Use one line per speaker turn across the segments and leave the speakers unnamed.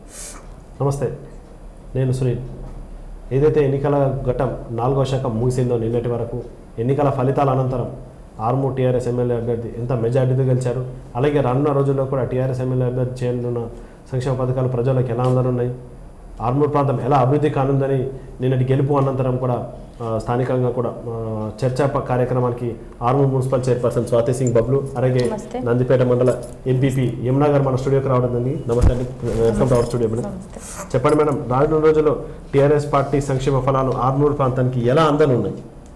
నమస్తే, నేను సునీల్. ఏదైతే ఎన్నికల ఘట్టం 4వ శాఖం ముగిసిందో నిన్నటి వరకు ఎన్నికల ఫలితాల అనంతరం ఆర్మూర్ టీఆర్ఎస్ ఎమ్మెల్యే అభ్యర్థి ఎంత మెజార్టీతో గెలిచారు, అలాగే రానున్న రోజుల్లో కూడా టీఆర్ఎస్ ఎమ్మెల్యే అభ్యర్థి చేయనున్న సంక్షేమ పథకాలు ప్రజలకు ఎలా అందనున్నాయి, ఆర్మూర్ ప్రాంతం ఎలా అభివృద్ధి కానుందని నిన్నటి గెలుపు అనంతరం కూడా స్థానికంగా కూడా చర్చా కార్యక్రమానికి ఆర్మూర్ మున్సిపల్ చైర్పర్సన్ స్వాతి సింగ్ బబ్లు, అలాగే నందిపేట మండల ఎంపీపీ యమునా గారు మన స్టూడియోకి రావడం జరిగింది. నమస్తే అండి, welcome to our studio madam. చెప్పండి మేడం, రానున్న రోజుల్లో టీఆర్ఎస్ పార్టీ సంక్షేమ ఫలాలు ఆర్మూర్ ప్రాంతానికి ఎలా అందనున్నాయి?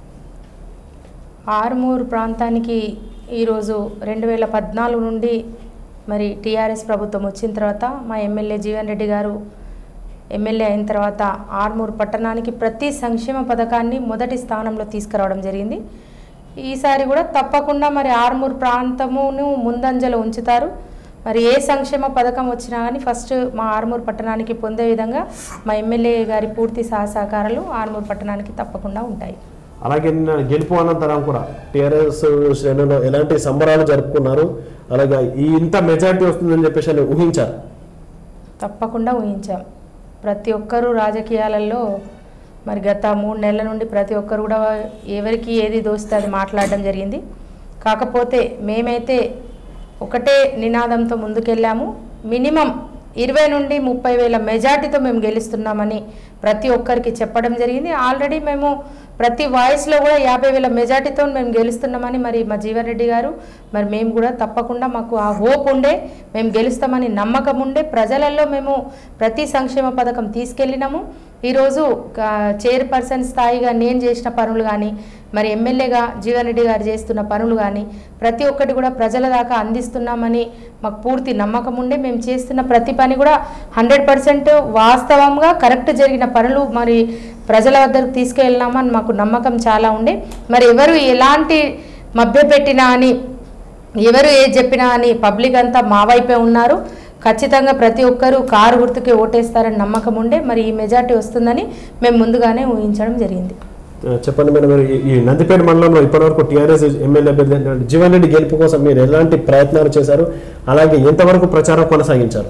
ఆర్మూర్ ప్రాంతానికి ఈరోజు 2014 నుండి మరి టీఆర్ఎస్ ప్రభుత్వం వచ్చిన తర్వాత మా ఎమ్మెల్యే జీవన్ రెడ్డి గారు ఎమ్మెల్యే అయిన తర్వాత ఆర్మూర్ పట్టణానికి ప్రతి సంక్షేమ పథకాన్ని మొదటి స్థానంలో తీసుకురావడం జరిగింది. ఈసారి కూడా తప్పకుండా మరి ఆర్మూర్ ప్రాంతమును ముందంజలో ఉంచుతారు. మరి ఏ సంక్షేమ పథకం వచ్చినా కానీ ఫస్ట్ మా ఆర్మూర్ పట్టణానికి పొందే విధంగా మా ఎమ్మెల్యే గారి పూర్తి సహకారాలు ఆర్మూర్ పట్టణానికి తప్పకుండా ఉంటాయి.
అలాగే నిన్న గెలుపు అనంతరం కూడా టీఆర్ఎస్ శ్రేణులో ఎలాంటి సంబరాలు జరుపుకున్నారు, అలాగే ఇంత మెజారిటీ వస్తుందని చెప్పేసి ఊహించారు?
తప్పకుండా ఊహించాం. ప్రతి ఒక్కరూ రాజకీయాలలో మరి గత 3 నెలల నుండి ప్రతి ఒక్కరు కూడా ఎవరికి ఏది దోస్తే అది మాట్లాడడం జరిగింది. కాకపోతే మేమైతే ఒకటే నినాదంతో ముందుకెళ్ళాము. మినిమం 20 నుండి 30 వేల మెజార్టీతో మేము గెలుస్తున్నామని ప్రతి ఒక్కరికి చెప్పడం జరిగింది. ఆల్రెడీ మేము ప్రతి వాయిస్లో కూడా 50,000 మెజార్టీతో మేము గెలుస్తున్నామని మరి మా జీవన్ రెడ్డి గారు మరి మేము కూడా తప్పకుండా మాకు ఆ హోప్ ఉండే, మేము గెలుస్తామని నమ్మకం ఉండే, ప్రజలలో మేము ప్రతి సంక్షేమ పథకం తీసుకెళ్ళినాము. ఈరోజు చైర్పర్సన్ స్థాయిగా నేను చేసిన పనులు కానీ మరి ఎమ్మెల్యేగా జీవన్ రెడ్డి గారు చేస్తున్న పనులు కానీ ప్రతి ఒక్కటి కూడా ప్రజల దాకా అందిస్తున్నామని మాకు పూర్తి నమ్మకం ఉండే. మేము చేస్తున్న ప్రతి పని కూడా 100% వాస్తవంగా కరెక్ట్ జరిగిన పనులు మరి ప్రజల వద్దకు తీసుకెళ్ళినామని మాకు నమ్మకం చాలా ఉండే. మరి ఎవరు ఎలాంటి మభ్యపెట్టినా అని, ఎవరు ఏది చెప్పినా అని పబ్లిక్ అంతా మా వైపే ఉన్నారు. ఖచ్చితంగా ప్రతి ఒక్కరూ కారు గుర్తుకే ఓటేస్తారని నమ్మకం ఉండే. మరి ఈ మెజార్టీ వస్తుందని మేము ముందుగానే ఊహించడం జరిగింది.
చెప్పండి మేడం, ఈ నందిపేట మండలంలో ఇప్పటివరకు టీఆర్ఎస్ ఎమ్మెల్యే అభ్యర్థి జీవన్ రెడ్డి గెలుపు కోసం మీరు ఎలాంటి ప్రయత్నాలు చేశారు, అలాగే ఎంతవరకు ప్రచారం కొనసాగించారు?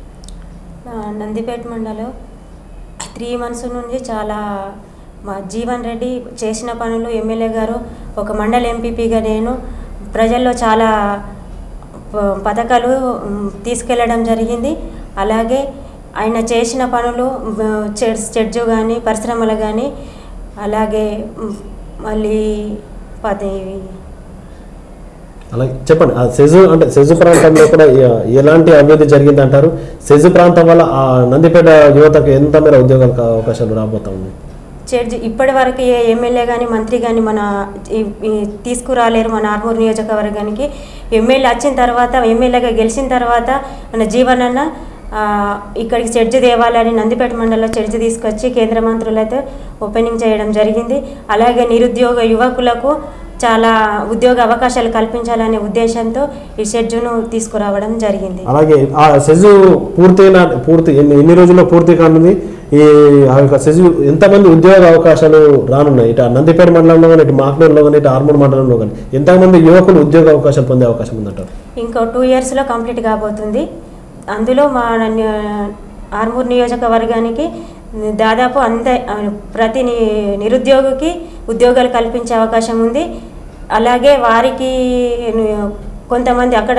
నందిపేట మండలం 3 months నుంచి చాలా మా జీవన్ రెడ్డి చేసిన పనులు, ఎమ్మెల్యే గారు ఒక మండల ఎంపీపీగా నేను ప్రజల్లో చాలా పథకాలు తీసుకెళ్ళడం జరిగింది. అలాగే ఆయన చేసిన పనులు చర్చ్ కానీ పరిశ్రమలు కానీ అలాగే మళ్ళీ
అలాగే చెప్పండి, సెజు ప్రాంతంలో కూడా ఎలాంటి అభివృద్ధి జరిగింది అంటారు? సెజు ప్రాంతం వల్ల ఆ నందిపేట యువతకు ఎంత మేర ఉద్యోగాల అవకాశాలు రాబోతా ఉన్నాయి?
చర్చ్ ఇప్పటి వరకు ఏ ఎమ్మెల్యే కానీ మంత్రి కానీ మన తీసుకురాలేరు. మన ఆర్మూర్ నియోజకవర్గానికి ఎమ్మెల్యే వచ్చిన తర్వాత, ఎమ్మెల్యేగా గెలిచిన తర్వాత మన జీవన్ అన్న ఇక్కడికి చర్చ్ తేవాలని నందిపేట మండలంలో చర్చ్ తీసుకొచ్చి కేంద్ర మంత్రులైతే ఓపెనింగ్ చేయడం జరిగింది. అలాగే నిరుద్యోగ యువకులకు చాలా ఉద్యోగ అవకాశాలు కల్పించాలనే ఉద్దేశంతో ఈ షెడ్యూను తీసుకురావడం జరిగింది.
అలాగే ఆ సెజు పూర్తి ఎన్ని రోజుల్లో పూర్తి కానుంది? ఈ సెజు ఎంతమంది ఉద్యోగ అవకాశాలు రానున్నాయి? ఇటు నందిపేట మండలంలో కానీ, ఇటు మాక్నూరులో కానీ, ఇటు ఆర్మూర్ మండలంలో కానీ ఎంతమంది యువకులు ఉద్యోగ అవకాశాలు పొందే అవకాశం ఉందంటారు?
ఇంకో 2 yearsలో కంప్లీట్ కాబోతుంది. అందులో మా ఆర్మూర్ నియోజకవర్గానికి దాదాపు ప్రతి నిరుద్యోగికి ఉద్యోగాలు కల్పించే అవకాశం ఉంది. అలాగే వారికి కొంతమంది అక్కడ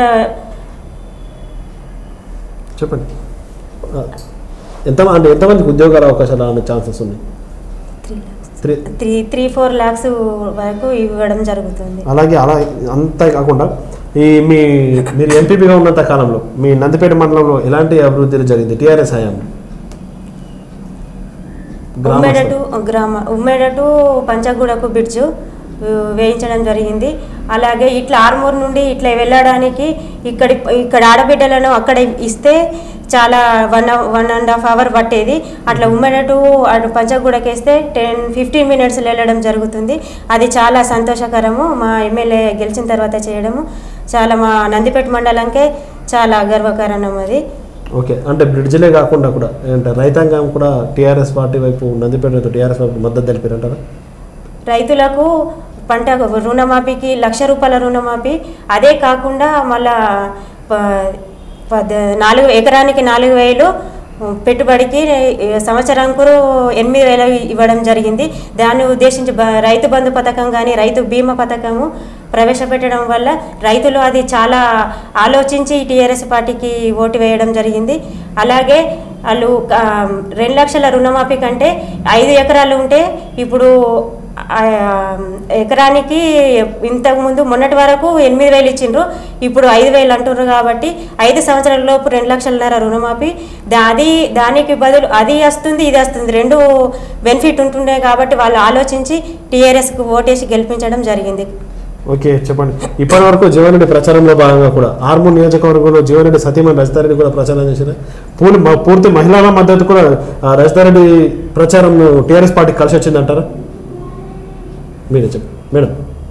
చెప్పండి ఎంతమందికి ఉద్యోగాల అవకాశాలు రాని ఛాన్సెస్ ఉన్నాయి?
3-4 lakhs వరకు ఇవ్వడం జరుగుతుంది.
అలాగే అంతే కాకుండా మీరు ఎంపీపీగా ఉన్నంత కాలంలో మీ నందిపేట మండలంలో ఎలాంటి అభివృద్ధి జరిగింది టీఆర్ఎస్ హయాంలో?
ఉమ్మేడటు పంచగూడకు బ్రిడ్జు వేయించడం జరిగింది. అలాగే ఇట్లా ఆర్మూర్ నుండి ఇట్లా వెళ్ళడానికి ఇక్కడ ఆడబిడ్డలను అక్కడ ఇస్తే చాలా 1.5 hour పట్టేది. అట్లా ఉమ్మేడటు పంచగూడకి వేస్తే 10-15 minutes వెళ్ళడం జరుగుతుంది. అది చాలా సంతోషకరము. మా ఎమ్మెల్యే గెలిచిన తర్వాత చేయడము చాలా మా నందిపేట మండలంకే చాలా గర్వకారణం అది.
ఓకే, అంటే బ్రిడ్జ్లే కాకుండా కూడా అంటే రైతాంగం కూడా టీఆర్ఎస్ పార్టీ వైపు నందిపేట టీఆర్ఎస్ వైపు మద్దతు తెలిపారంటారా?
రైతులకు పంట రుణమాఫీకి 1,00,000 రూపాయల రుణమాఫీ, అదే కాకుండా మళ్ళా 4 ఎకరానికి 4,000 పెట్టుబడికి సంవత్సరానికి 8,000 ఇవ్వడం జరిగింది. దాన్ని ఉద్దేశించి రైతు బంధు పథకం కానీ రైతు బీమా పథకము ప్రవేశపెట్టడం వల్ల రైతులు అది చాలా ఆలోచించి టీఆర్ఎస్ పార్టీకి ఓటు వేయడం జరిగింది. అలాగే వాళ్ళు 2 లక్షల రుణమాఫీ కంటే 5 ఎకరాలు ఉంటే ఇప్పుడు ఎకరానికి ఇంతకుముందు మొన్నటి వరకు 8,000 ఇచ్చిండ్రు, ఇప్పుడు 5,000 అంటున్నారు. కాబట్టి 5 సంవత్సరాల లోపు 2 లక్షలన్నర రుణమాఫీ దానికి బదులు అది వస్తుంది ఇది వస్తుంది 2 బెనిఫిట్ ఉంటుండే. కాబట్టి వాళ్ళు ఆలోచించి టీఆర్ఎస్కు ఓటేసి గెలిపించడం జరిగింది.
ఓకే, చెప్పండి. ఇప్పటి వరకు జీవన్ రెడ్డి ప్రచారంలో భాగంగా కూడా ఆర్మూర్ నియోజకవర్గంలో జీవన్ రెడ్డి సతీమణి రజితారెడ్డి కూడా ప్రచారం చేశారు. పూర్తి మహిళల మద్దతు కూడా రజితారెడ్డి ప్రచారం టీఆర్ఎస్ పార్టీకి కలిసి వచ్చిందంటారా? మీరే చెప్పండి మేడం.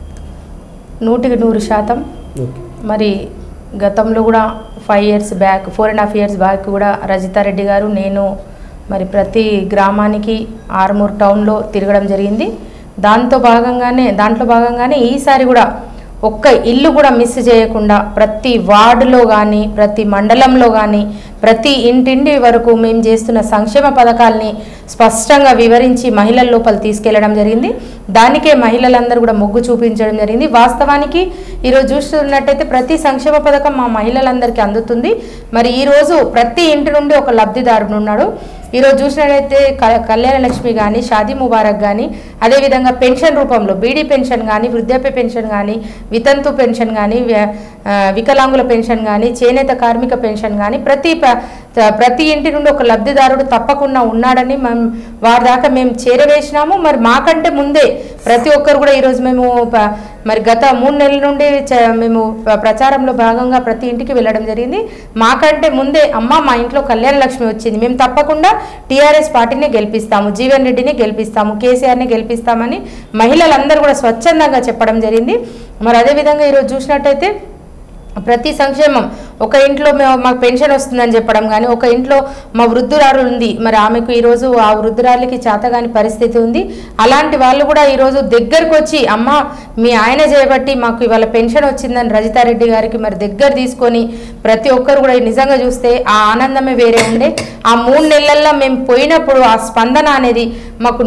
100% మరి గతంలో కూడా 5 ఇయర్స్ బ్యాక్ 4.5 ఇయర్స్ బ్యాక్ కూడా రజితారెడ్డి గారు నేను మరి ప్రతి గ్రామానికి ఆర్మూర్ టౌన్లో తిరగడం జరిగింది. దాంట్లో భాగంగానే ఈసారి కూడా ఒక్క ఇల్లు కూడా మిస్ చేయకుండా ప్రతి వార్డులో కానీ ప్రతి మండలంలో కానీ ప్రతి ఇంటింటి వరకు మేము చేస్తున్న సంక్షేమ పథకాల్ని స్పష్టంగా వివరించి మహిళల లోపల తీసుకెళ్లడం జరిగింది. దానికే మహిళలందరూ కూడా మొగ్గు చూపించడం జరిగింది. వాస్తవానికి ఈరోజు చూస్తున్నట్టయితే ప్రతి సంక్షేమ పథకం మా మహిళలందరికీ అందుతుంది. మరి ఈరోజు ప్రతి ఇంటి నుండి ఒక లబ్ధిదారుడు ఉన్నాడు. ఈరోజు చూసినట్లయితే కళ్యాణ లక్ష్మి కానీ షాదీ ముబారక్ కానీ అదేవిధంగా పెన్షన్ రూపంలో బీడీ పెన్షన్ కానీ వృద్ధాప్య పెన్షన్ కానీ వితంతు పెన్షన్ కానీ వికలాంగుల పెన్షన్ కానీ చేనేత కార్మిక పెన్షన్ కానీ ప్రతి ఇంటి నుండి ఒక లబ్ధిదారుడు తప్పకుండా ఉన్నాడని వారి దాకా మేము చేరవేసినాము. మరి మాకంటే ముందే ప్రతి ఒక్కరు కూడా ఈరోజు మేము మరి గత 3 నెలల నుండి మేము ప్రచారంలో భాగంగా ప్రతి ఇంటికి వెళ్ళడం జరిగింది. మాకంటే ముందే అమ్మ మా ఇంట్లో కళ్యాణ లక్ష్మి వచ్చింది, మేము తప్పకుండా టీఆర్ఎస్ పార్టీని గెలిపిస్తాము, జీవన్ రెడ్డిని గెలిపిస్తాము, కేసీఆర్ని గెలిపిస్తామని మహిళలందరూ కూడా స్వచ్ఛందంగా చెప్పడం జరిగింది. మరి అదేవిధంగా ఈరోజు చూసినట్టయితే ప్రతి సంక్షేమం ఒక ఇంట్లో మాకు పెన్షన్ వస్తుందని చెప్పడం కానీ ఒక ఇంట్లో మా వృద్ధురాలు ఉంది, మరి ఆమెకు ఈరోజు ఆ వృద్ధురాలికి చేతగాని పరిస్థితి ఉంది. అలాంటి వాళ్ళు కూడా ఈరోజు దగ్గరకు వచ్చి అమ్మ మీ ఆయన చేయబట్టి మాకు ఇవాళ పెన్షన్ వచ్చిందని రజితారెడ్డి గారికి మరి దగ్గర తీసుకొని ప్రతి ఒక్కరు కూడా నిజంగా చూస్తే ఆ ఆనందమే వేరే ఉండే. ఆ 3 నెలల్లో మేము పోయినప్పుడు ఆ స్పందన అనేది మాకు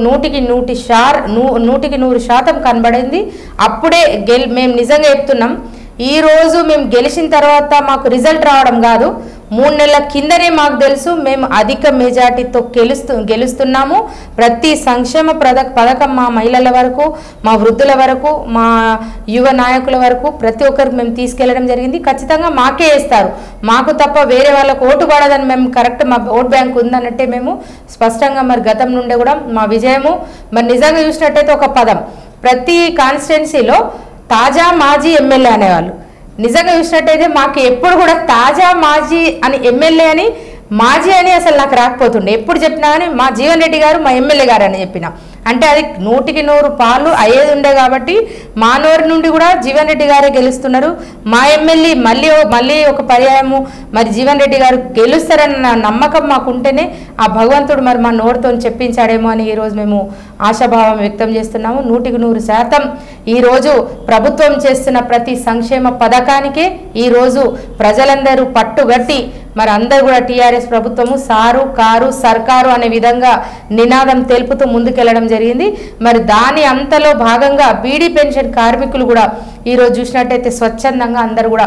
100% కనబడింది. అప్పుడే మేము నిజంగా చెప్తున్నాం, ఈ రోజు మేము గెలిచిన తర్వాత మాకు రిజల్ట్ రావడం కాదు, 3 నెలల కిందనే మాకు తెలుసు మేము అధిక మెజార్టీతో గెలుస్తున్నాము. ప్రతి సంక్షేమ పథకం మా మహిళల వరకు మా వృద్ధుల వరకు మా యువ నాయకుల వరకు ప్రతి ఒక్కరికి మేము తీసుకెళ్లడం జరిగింది. ఖచ్చితంగా మాకే వేస్తారు, మాకు తప్ప వేరే వాళ్ళకు ఓటు పడదని మేము కరెక్ట్ మా ఓట్ బ్యాంక్ ఉందన్నట్టే మేము స్పష్టంగా మరి గతం నుండి కూడా మా విజయము. మరి నిజంగా చూసినట్టయితే ఒక పదం ప్రతి కాన్స్టిట్యున్సీలో తాజా మాజీ ఎమ్మెల్యే అనేవాళ్ళు. నిజంగా చూసినట్టయితే మాకు ఎప్పుడు కూడా తాజా మాజీ అని ఎమ్మెల్యే అని మాజీ అని అసలు నాకు రాకపోతుండే. ఎప్పుడు చెప్పినా కానీ మా జీవన్ రెడ్డి గారు మా ఎమ్మెల్యే గారు అని చెప్పిన అంటే అది 100% పాలు అయ్యేది ఉండే. కాబట్టి మా నోరు నుండి కూడా జీవన్ రెడ్డి గారే గెలుస్తున్నారు. మా ఎమ్మెల్యే మళ్ళీ ఒక పర్యాయము మరి జీవన్ రెడ్డి గారు గెలుస్తారన్న నమ్మకం మాకు ఉంటేనే ఆ భగవంతుడు మరి మా నోరుతో చెప్పించాడేమో అని ఈరోజు మేము ఆశాభావం వ్యక్తం చేస్తున్నాము. 100% ఈరోజు ప్రభుత్వం చేస్తున్న ప్రతి సంక్షేమ పథకానికే ఈరోజు ప్రజలందరూ పట్టుగట్టి మరి అందరూ కూడా టీఆర్ఎస్ ప్రభుత్వము సారు కారు సర్కారు అనే విధంగా నినాదం తెలుపుతూ ముందుకెళ్లడం జరిగింది. మరి దాని అంతలో భాగంగా బీడీ పెన్షన్ కార్మికులు కూడా ఈరోజు చూసినట్టయితే స్వచ్ఛందంగా అందరూ కూడా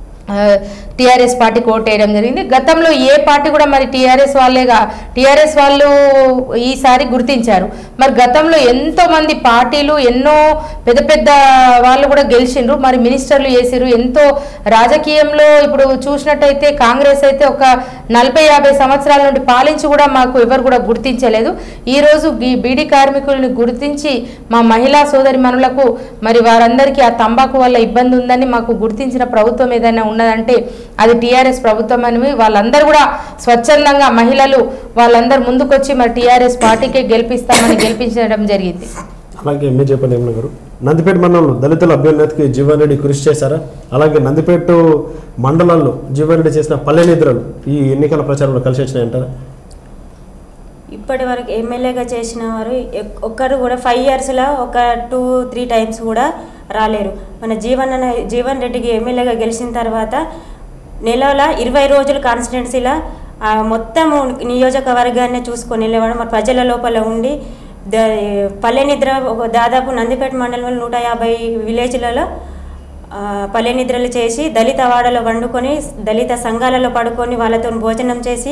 టీఆర్ఎస్ పార్టీకి ఓటు వేయడం జరిగింది. గతంలో ఏ పార్టీ కూడా మరి టీఆర్ఎస్ వాళ్ళు ఈసారి గుర్తించారు. మరి గతంలో ఎంతో మంది పార్టీలు ఎన్నో పెద్ద వాళ్ళు కూడా గెలిచిండ్రు, మరి మినిస్టర్లు చేసిరు. ఎంతో రాజకీయంలో ఇప్పుడు చూసినట్టయితే కాంగ్రెస్ అయితే ఒక 40-50 సంవత్సరాల నుండి పాలించి కూడా మాకు ఎవరు కూడా గుర్తించలేదు. ఈరోజు ఈ బీడీ కార్మికులను గుర్తించి మా మహిళా సోదరి మనులకు మరి వారందరికీ ఆ తంబాకు వల్ల ఇబ్బంది ఉందని మాకు గుర్తించిన ప్రభుత్వం ఏదైనా ఉన్నదంటే అది టీఆర్ఎస్ ప్రభుత్వం అని వాళ్ళందరూ కూడా స్వచ్ఛందంగా మహిళలు వాళ్ళందరూ ముందుకొచ్చి మరి టీఆర్ఎస్ పార్టీకే గెలిపించడం జరిగింది.
అలాగే మీరు చెప్పండి ఏమన్నా గారు, నందిపేట మండలంలో దళితుల అభ్యున్నతికి జీవన్ రెడ్డి కృషి చేశారా? అలాగే నందిపేట మండలంలో జీవన్ రెడ్డి చేసిన పల్లె నిద్రలు ఈ ఎన్నికల ప్రచారంలో కలిసి వచ్చినాయంటారా?
ఇప్పటి వరకు ఎమ్మెల్యేగా చేసిన వారు ఒక్కరు కూడా 5 ఇయర్స్లో ఒక 2-3 టైమ్స్ కూడా రాలేరు. మన జీవన్ రెడ్డికి ఎమ్మెల్యేగా గెలిచిన తర్వాత నెలలో 20 రోజులు కాన్స్టిట్యున్సీలో మొత్తం నియోజకవర్గాన్ని చూసుకొని వెళ్ళేవాడు. మరి ప్రజల లోపల ఉండి పల్లె నిద్ర దాదాపు నందిపేట మండలంలో 150 విలేజ్లలో పల్లె నిద్రలు చేసి దళిత వాడలో వండుకొని దళిత సంఘాలలో పడుకొని వాళ్ళతో భోజనం చేసి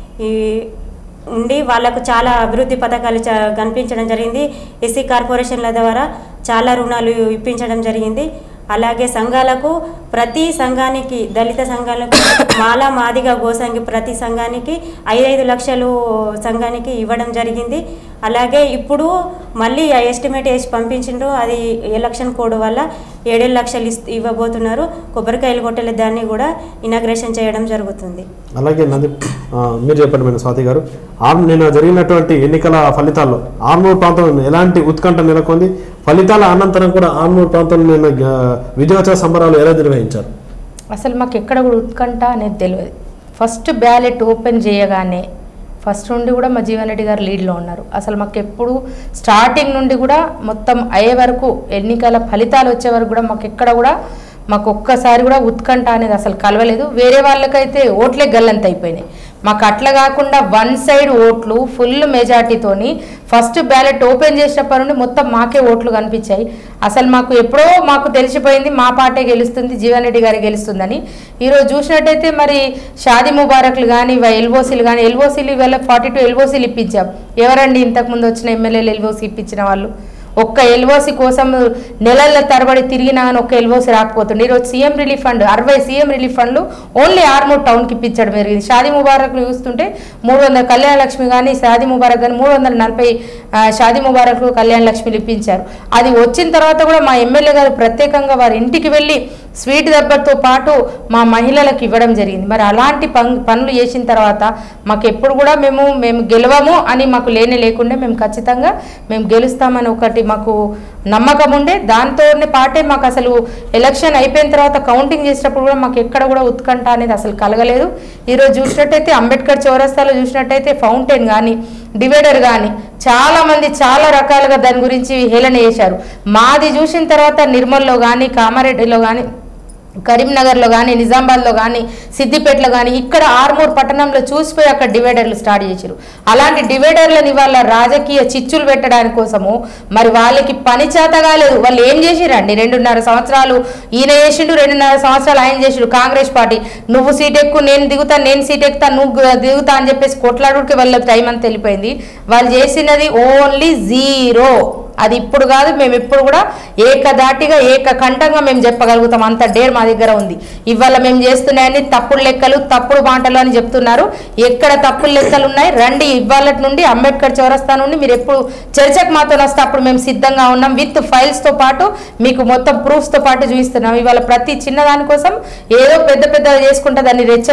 ఉండి వాళ్ళకు చాలా అభివృద్ధి పథకాలు కనిపించడం జరిగింది. ఎస్సీ కార్పొరేషన్ల ద్వారా చాలా రుణాలు ఇప్పించడం జరిగింది. అలాగే సంఘాలకు ప్రతి సంఘానికి దళిత సంఘాలకు మాలా మాదిగ గోసంగి ప్రతి సంఘానికి 5 లక్షలు సంఘానికి ఇవ్వడం జరిగింది. అలాగే ఇప్పుడు మళ్ళీ ఎస్టిమేట్ వేసి పంపించిండ్రు. అది ఎలక్షన్ కోడ్ వల్ల 7 లక్షలు ఇవ్వబోతున్నారు. కొబ్బరికాయలు కొట్టలే దాన్ని కూడా ఇనాగ్రేషన్ చేయడం జరుగుతుంది.
అలాగే మీరు చెప్పండి మేడం స్వాతి గారు, నిన్న జరిగినటువంటి ఎన్నికల ఫలితాల్లో ఆర్మూర్ ప్రాంతం ఎలాంటి ఉత్కంఠ నెలకొంది? ఫలితాల అనంతరం కూడా ఆర్మూర్ ప్రాంతంలో నిన్న విజయోత్సవ సంబరాలు ఎలా నిర్వహించారు?
అసలు మాకు ఎక్కడ కూడా ఉత్కంఠ అనేది తెలియదు. ఫస్ట్ బ్యాలెట్ ఓపెన్ చేయగానే ఫస్ట్ నుండి కూడా మా జీవన్ రెడ్డి గారు లీడ్లో ఉన్నారు. అసలు మాకు ఎప్పుడు స్టార్టింగ్ నుండి కూడా మొత్తం అయ్యే వరకు ఎన్నికల ఫలితాలు వచ్చే వరకు కూడా మాకు ఎక్కడ కూడా మాకు ఒక్కసారి కూడా ఉత్కంఠ అనేది అసలు కలవలేదు. వేరే వాళ్ళకైతే ఓట్లే గల్లంత అయిపోయినాయి. మాకు అట్లా కాకుండా 1 సైడ్ ఓట్లు ఫుల్ మెజార్టీతోని ఫస్ట్ బ్యాలెట్ ఓపెన్ చేసినప్పటి నుండి మొత్తం మాకే ఓట్లు కనిపించాయి. అసలు మాకు ఎప్పుడో మాకు తెలిసిపోయింది మా పార్టీ గెలుస్తుంది, జీవన్ రెడ్డి గారి గెలుస్తుందని. ఈరోజు చూసినట్టయితే మరి షాదీ ముబారక్లు కానీ ఎల్ఓసీలు కానీ ఎల్ఓసీలు ఇవాళ 42 ఎల్ఓసీలు ఇప్పించాం. ఎవరండి ఇంతకుముందు వచ్చిన ఎమ్మెల్యేలు ఎల్ఓసీ ఇప్పించిన వాళ్ళు? ఒక్క ఎల్ఓసి కోసం నెలల తరబడి తిరిగినా అని ఒక్క ఎల్ఓసి రాకపోతుంది. ఈరోజు CM relief fund 60 CM relief ఫండ్లు ఓన్లీ ఆర్మూర్ టౌన్కి ఇప్పించడం జరిగింది. షాదీ ముబారక్లు చూస్తుంటే 300 కళ్యాణ లక్ష్మి కానీ షాదీ ముబారక్ కానీ 340 షాదీ ముబారక్లు కళ్యాణ లక్ష్మిలు ఇప్పించారు. అది వచ్చిన తర్వాత కూడా మా ఎమ్మెల్యే గారు ప్రత్యేకంగా వారి ఇంటికి వెళ్ళి స్వీట్ దెబ్బతో పాటు మా మహిళలకు ఇవ్వడం జరిగింది. మరి అలాంటి పనులు చేసిన తర్వాత మాకు ఎప్పుడు కూడా మేము గెలవము అని మాకు లేకుండా మేము ఖచ్చితంగా మేము గెలుస్తామని ఒకటి మాకు నమ్మకం ఉండే. దాంతోనే పాటే మాకు అసలు ఎలక్షన్ అయిపోయిన తర్వాత కౌంటింగ్ చేసినప్పుడు కూడా మాకు ఎక్కడ కూడా ఉత్కంఠ అనేది అసలు కలగలేదు. ఈరోజు చూసినట్టయితే అంబేద్కర్ చౌరస్తాలో చూసినట్టయితే ఫౌంటైన్ కానీ డివైడర్ కానీ చాలామంది చాలా రకాలుగా దాని గురించి హేళన చేశారు. మాది చూసిన తర్వాత నిర్మల్లో కానీ కామారెడ్డిలో కానీ కరీంనగర్లో కానీ నిజామాబాద్లో కానీ సిద్దిపేటలో కానీ ఇక్కడ ఆర్మూర్ పట్టణంలో చూసిపోయి అక్కడ డివైడర్లు స్టార్ట్ చేశారు. అలాంటి డివైడర్లను ఇవాళ రాజకీయ చిచ్చులు పెట్టడానికి కోసము మరి వాళ్ళకి పని చేత కాలేదు. వాళ్ళు ఏం చేసిరండి? 2.5 సంవత్సరాలు ఈయన చేసిండు, 2.5 సంవత్సరాలు ఆయన చేసిండు. కాంగ్రెస్ పార్టీ నువ్వు సీట్ ఎక్కువ నేను దిగుతా, నేను సీట్ ఎక్కుతా నువ్వు దిగుతా అని చెప్పేసి కొట్లాడుకి వాళ్ళ టైం అంతా వెళ్ళిపోయింది. వాళ్ళు చేసినది ఓన్లీ 0. అది ఇప్పుడు కాదు, మేము ఇప్పుడు కూడా ఏకధాటిగా ఏకకంఠంగా మేము చెప్పగలుగుతాం. అంత డేర్ మా దగ్గర ఉంది. ఇవాళ మేము చేస్తున్నాయని తప్పుడు లెక్కలు తప్పుడు మాటలు అని చెప్తున్నారు. ఎక్కడ తప్పుడు లెక్కలు ఉన్నాయి రండి. ఇవాళ నుండి అంబేద్కర్ చౌరస్తా నుండి మీరు ఎప్పుడు చర్చకు మాతో వస్తే అప్పుడు మేము సిద్ధంగా ఉన్నాం. విత్ ఫైల్స్తో పాటు మీకు మొత్తం ప్రూఫ్స్తో పాటు చూపిస్తున్నాం. ఇవాళ ప్రతి చిన్నదాని కోసం ఏదో పెద్ద చేసుకుంటే దాన్ని రచ్చ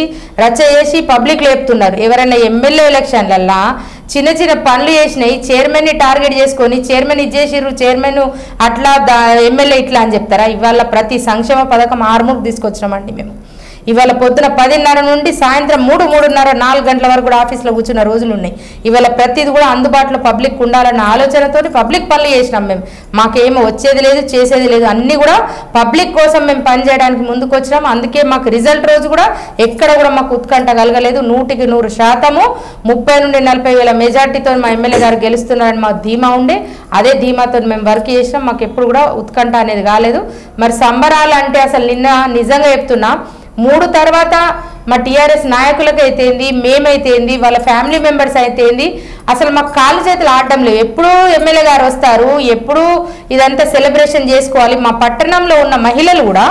చేసి పబ్లిక్ లేపుతున్నారు. ఎవరైనా ఎమ్మెల్యే ఎలక్షన్లల్లా చిన్న పనులు చేసినాయి చైర్మన్ని టార్గెట్ చేసుకొని చైర్మన్ ఇచ్చేసిర్రు, చైర్మన్ అట్లా ఎమ్మెల్యే ఇట్లా అని చెప్తారా? ఇవాళ ప్రతి సంక్షేమ పథకం ఆర్మూర్కి తీసుకొచ్చినామండి మేము. ఇవాళ పొద్దున 10:30 నుండి సాయంత్రం 3:30 4 గంటల వరకు కూడా ఆఫీస్లో కూర్చున్న రోజులు ఉన్నాయి. ఇవాళ ప్రతిది కూడా అందుబాటులో పబ్లిక్ ఉండాలన్న ఆలోచనతో పబ్లిక్ పనులు చేసినాం మేము. మాకేమో వచ్చేది లేదు చేసేది లేదు, అన్నీ కూడా పబ్లిక్ కోసం మేము పనిచేయడానికి ముందుకు వచ్చినాం. అందుకే మాకు రిజల్ట్ రోజు కూడా ఎక్కడ కూడా మాకు ఉత్కంఠ కలగలేదు. 100% 30 నుండి 40 వేల మెజార్టీతో మా ఎమ్మెల్యే గారు గెలుస్తున్నారని మాకు ధీమా ఉండే. అదే ధీమాతో మేము వర్క్ చేసినాం. మాకు ఎప్పుడు కూడా ఉత్కంఠ అనేది కాలేదు. మరి సంబరాలు అంటే అసలు నిన్న నిజంగా చెప్తున్నా 3 తర్వాత మా టీఆర్ఎస్ నాయకులకు అయితేంది, మేమైతేంది, వాళ్ళ ఫ్యామిలీ మెంబర్స్ అయితేంది, అసలు మాకు కాళ్ళు చేతులు ఆడడం లేవు. ఎప్పుడూ ఎమ్మెల్యే గారు వస్తారు, ఎప్పుడూ ఇదంతా సెలబ్రేషన్ చేసుకోవాలి. మా పట్టణంలో ఉన్న మహిళలు కూడా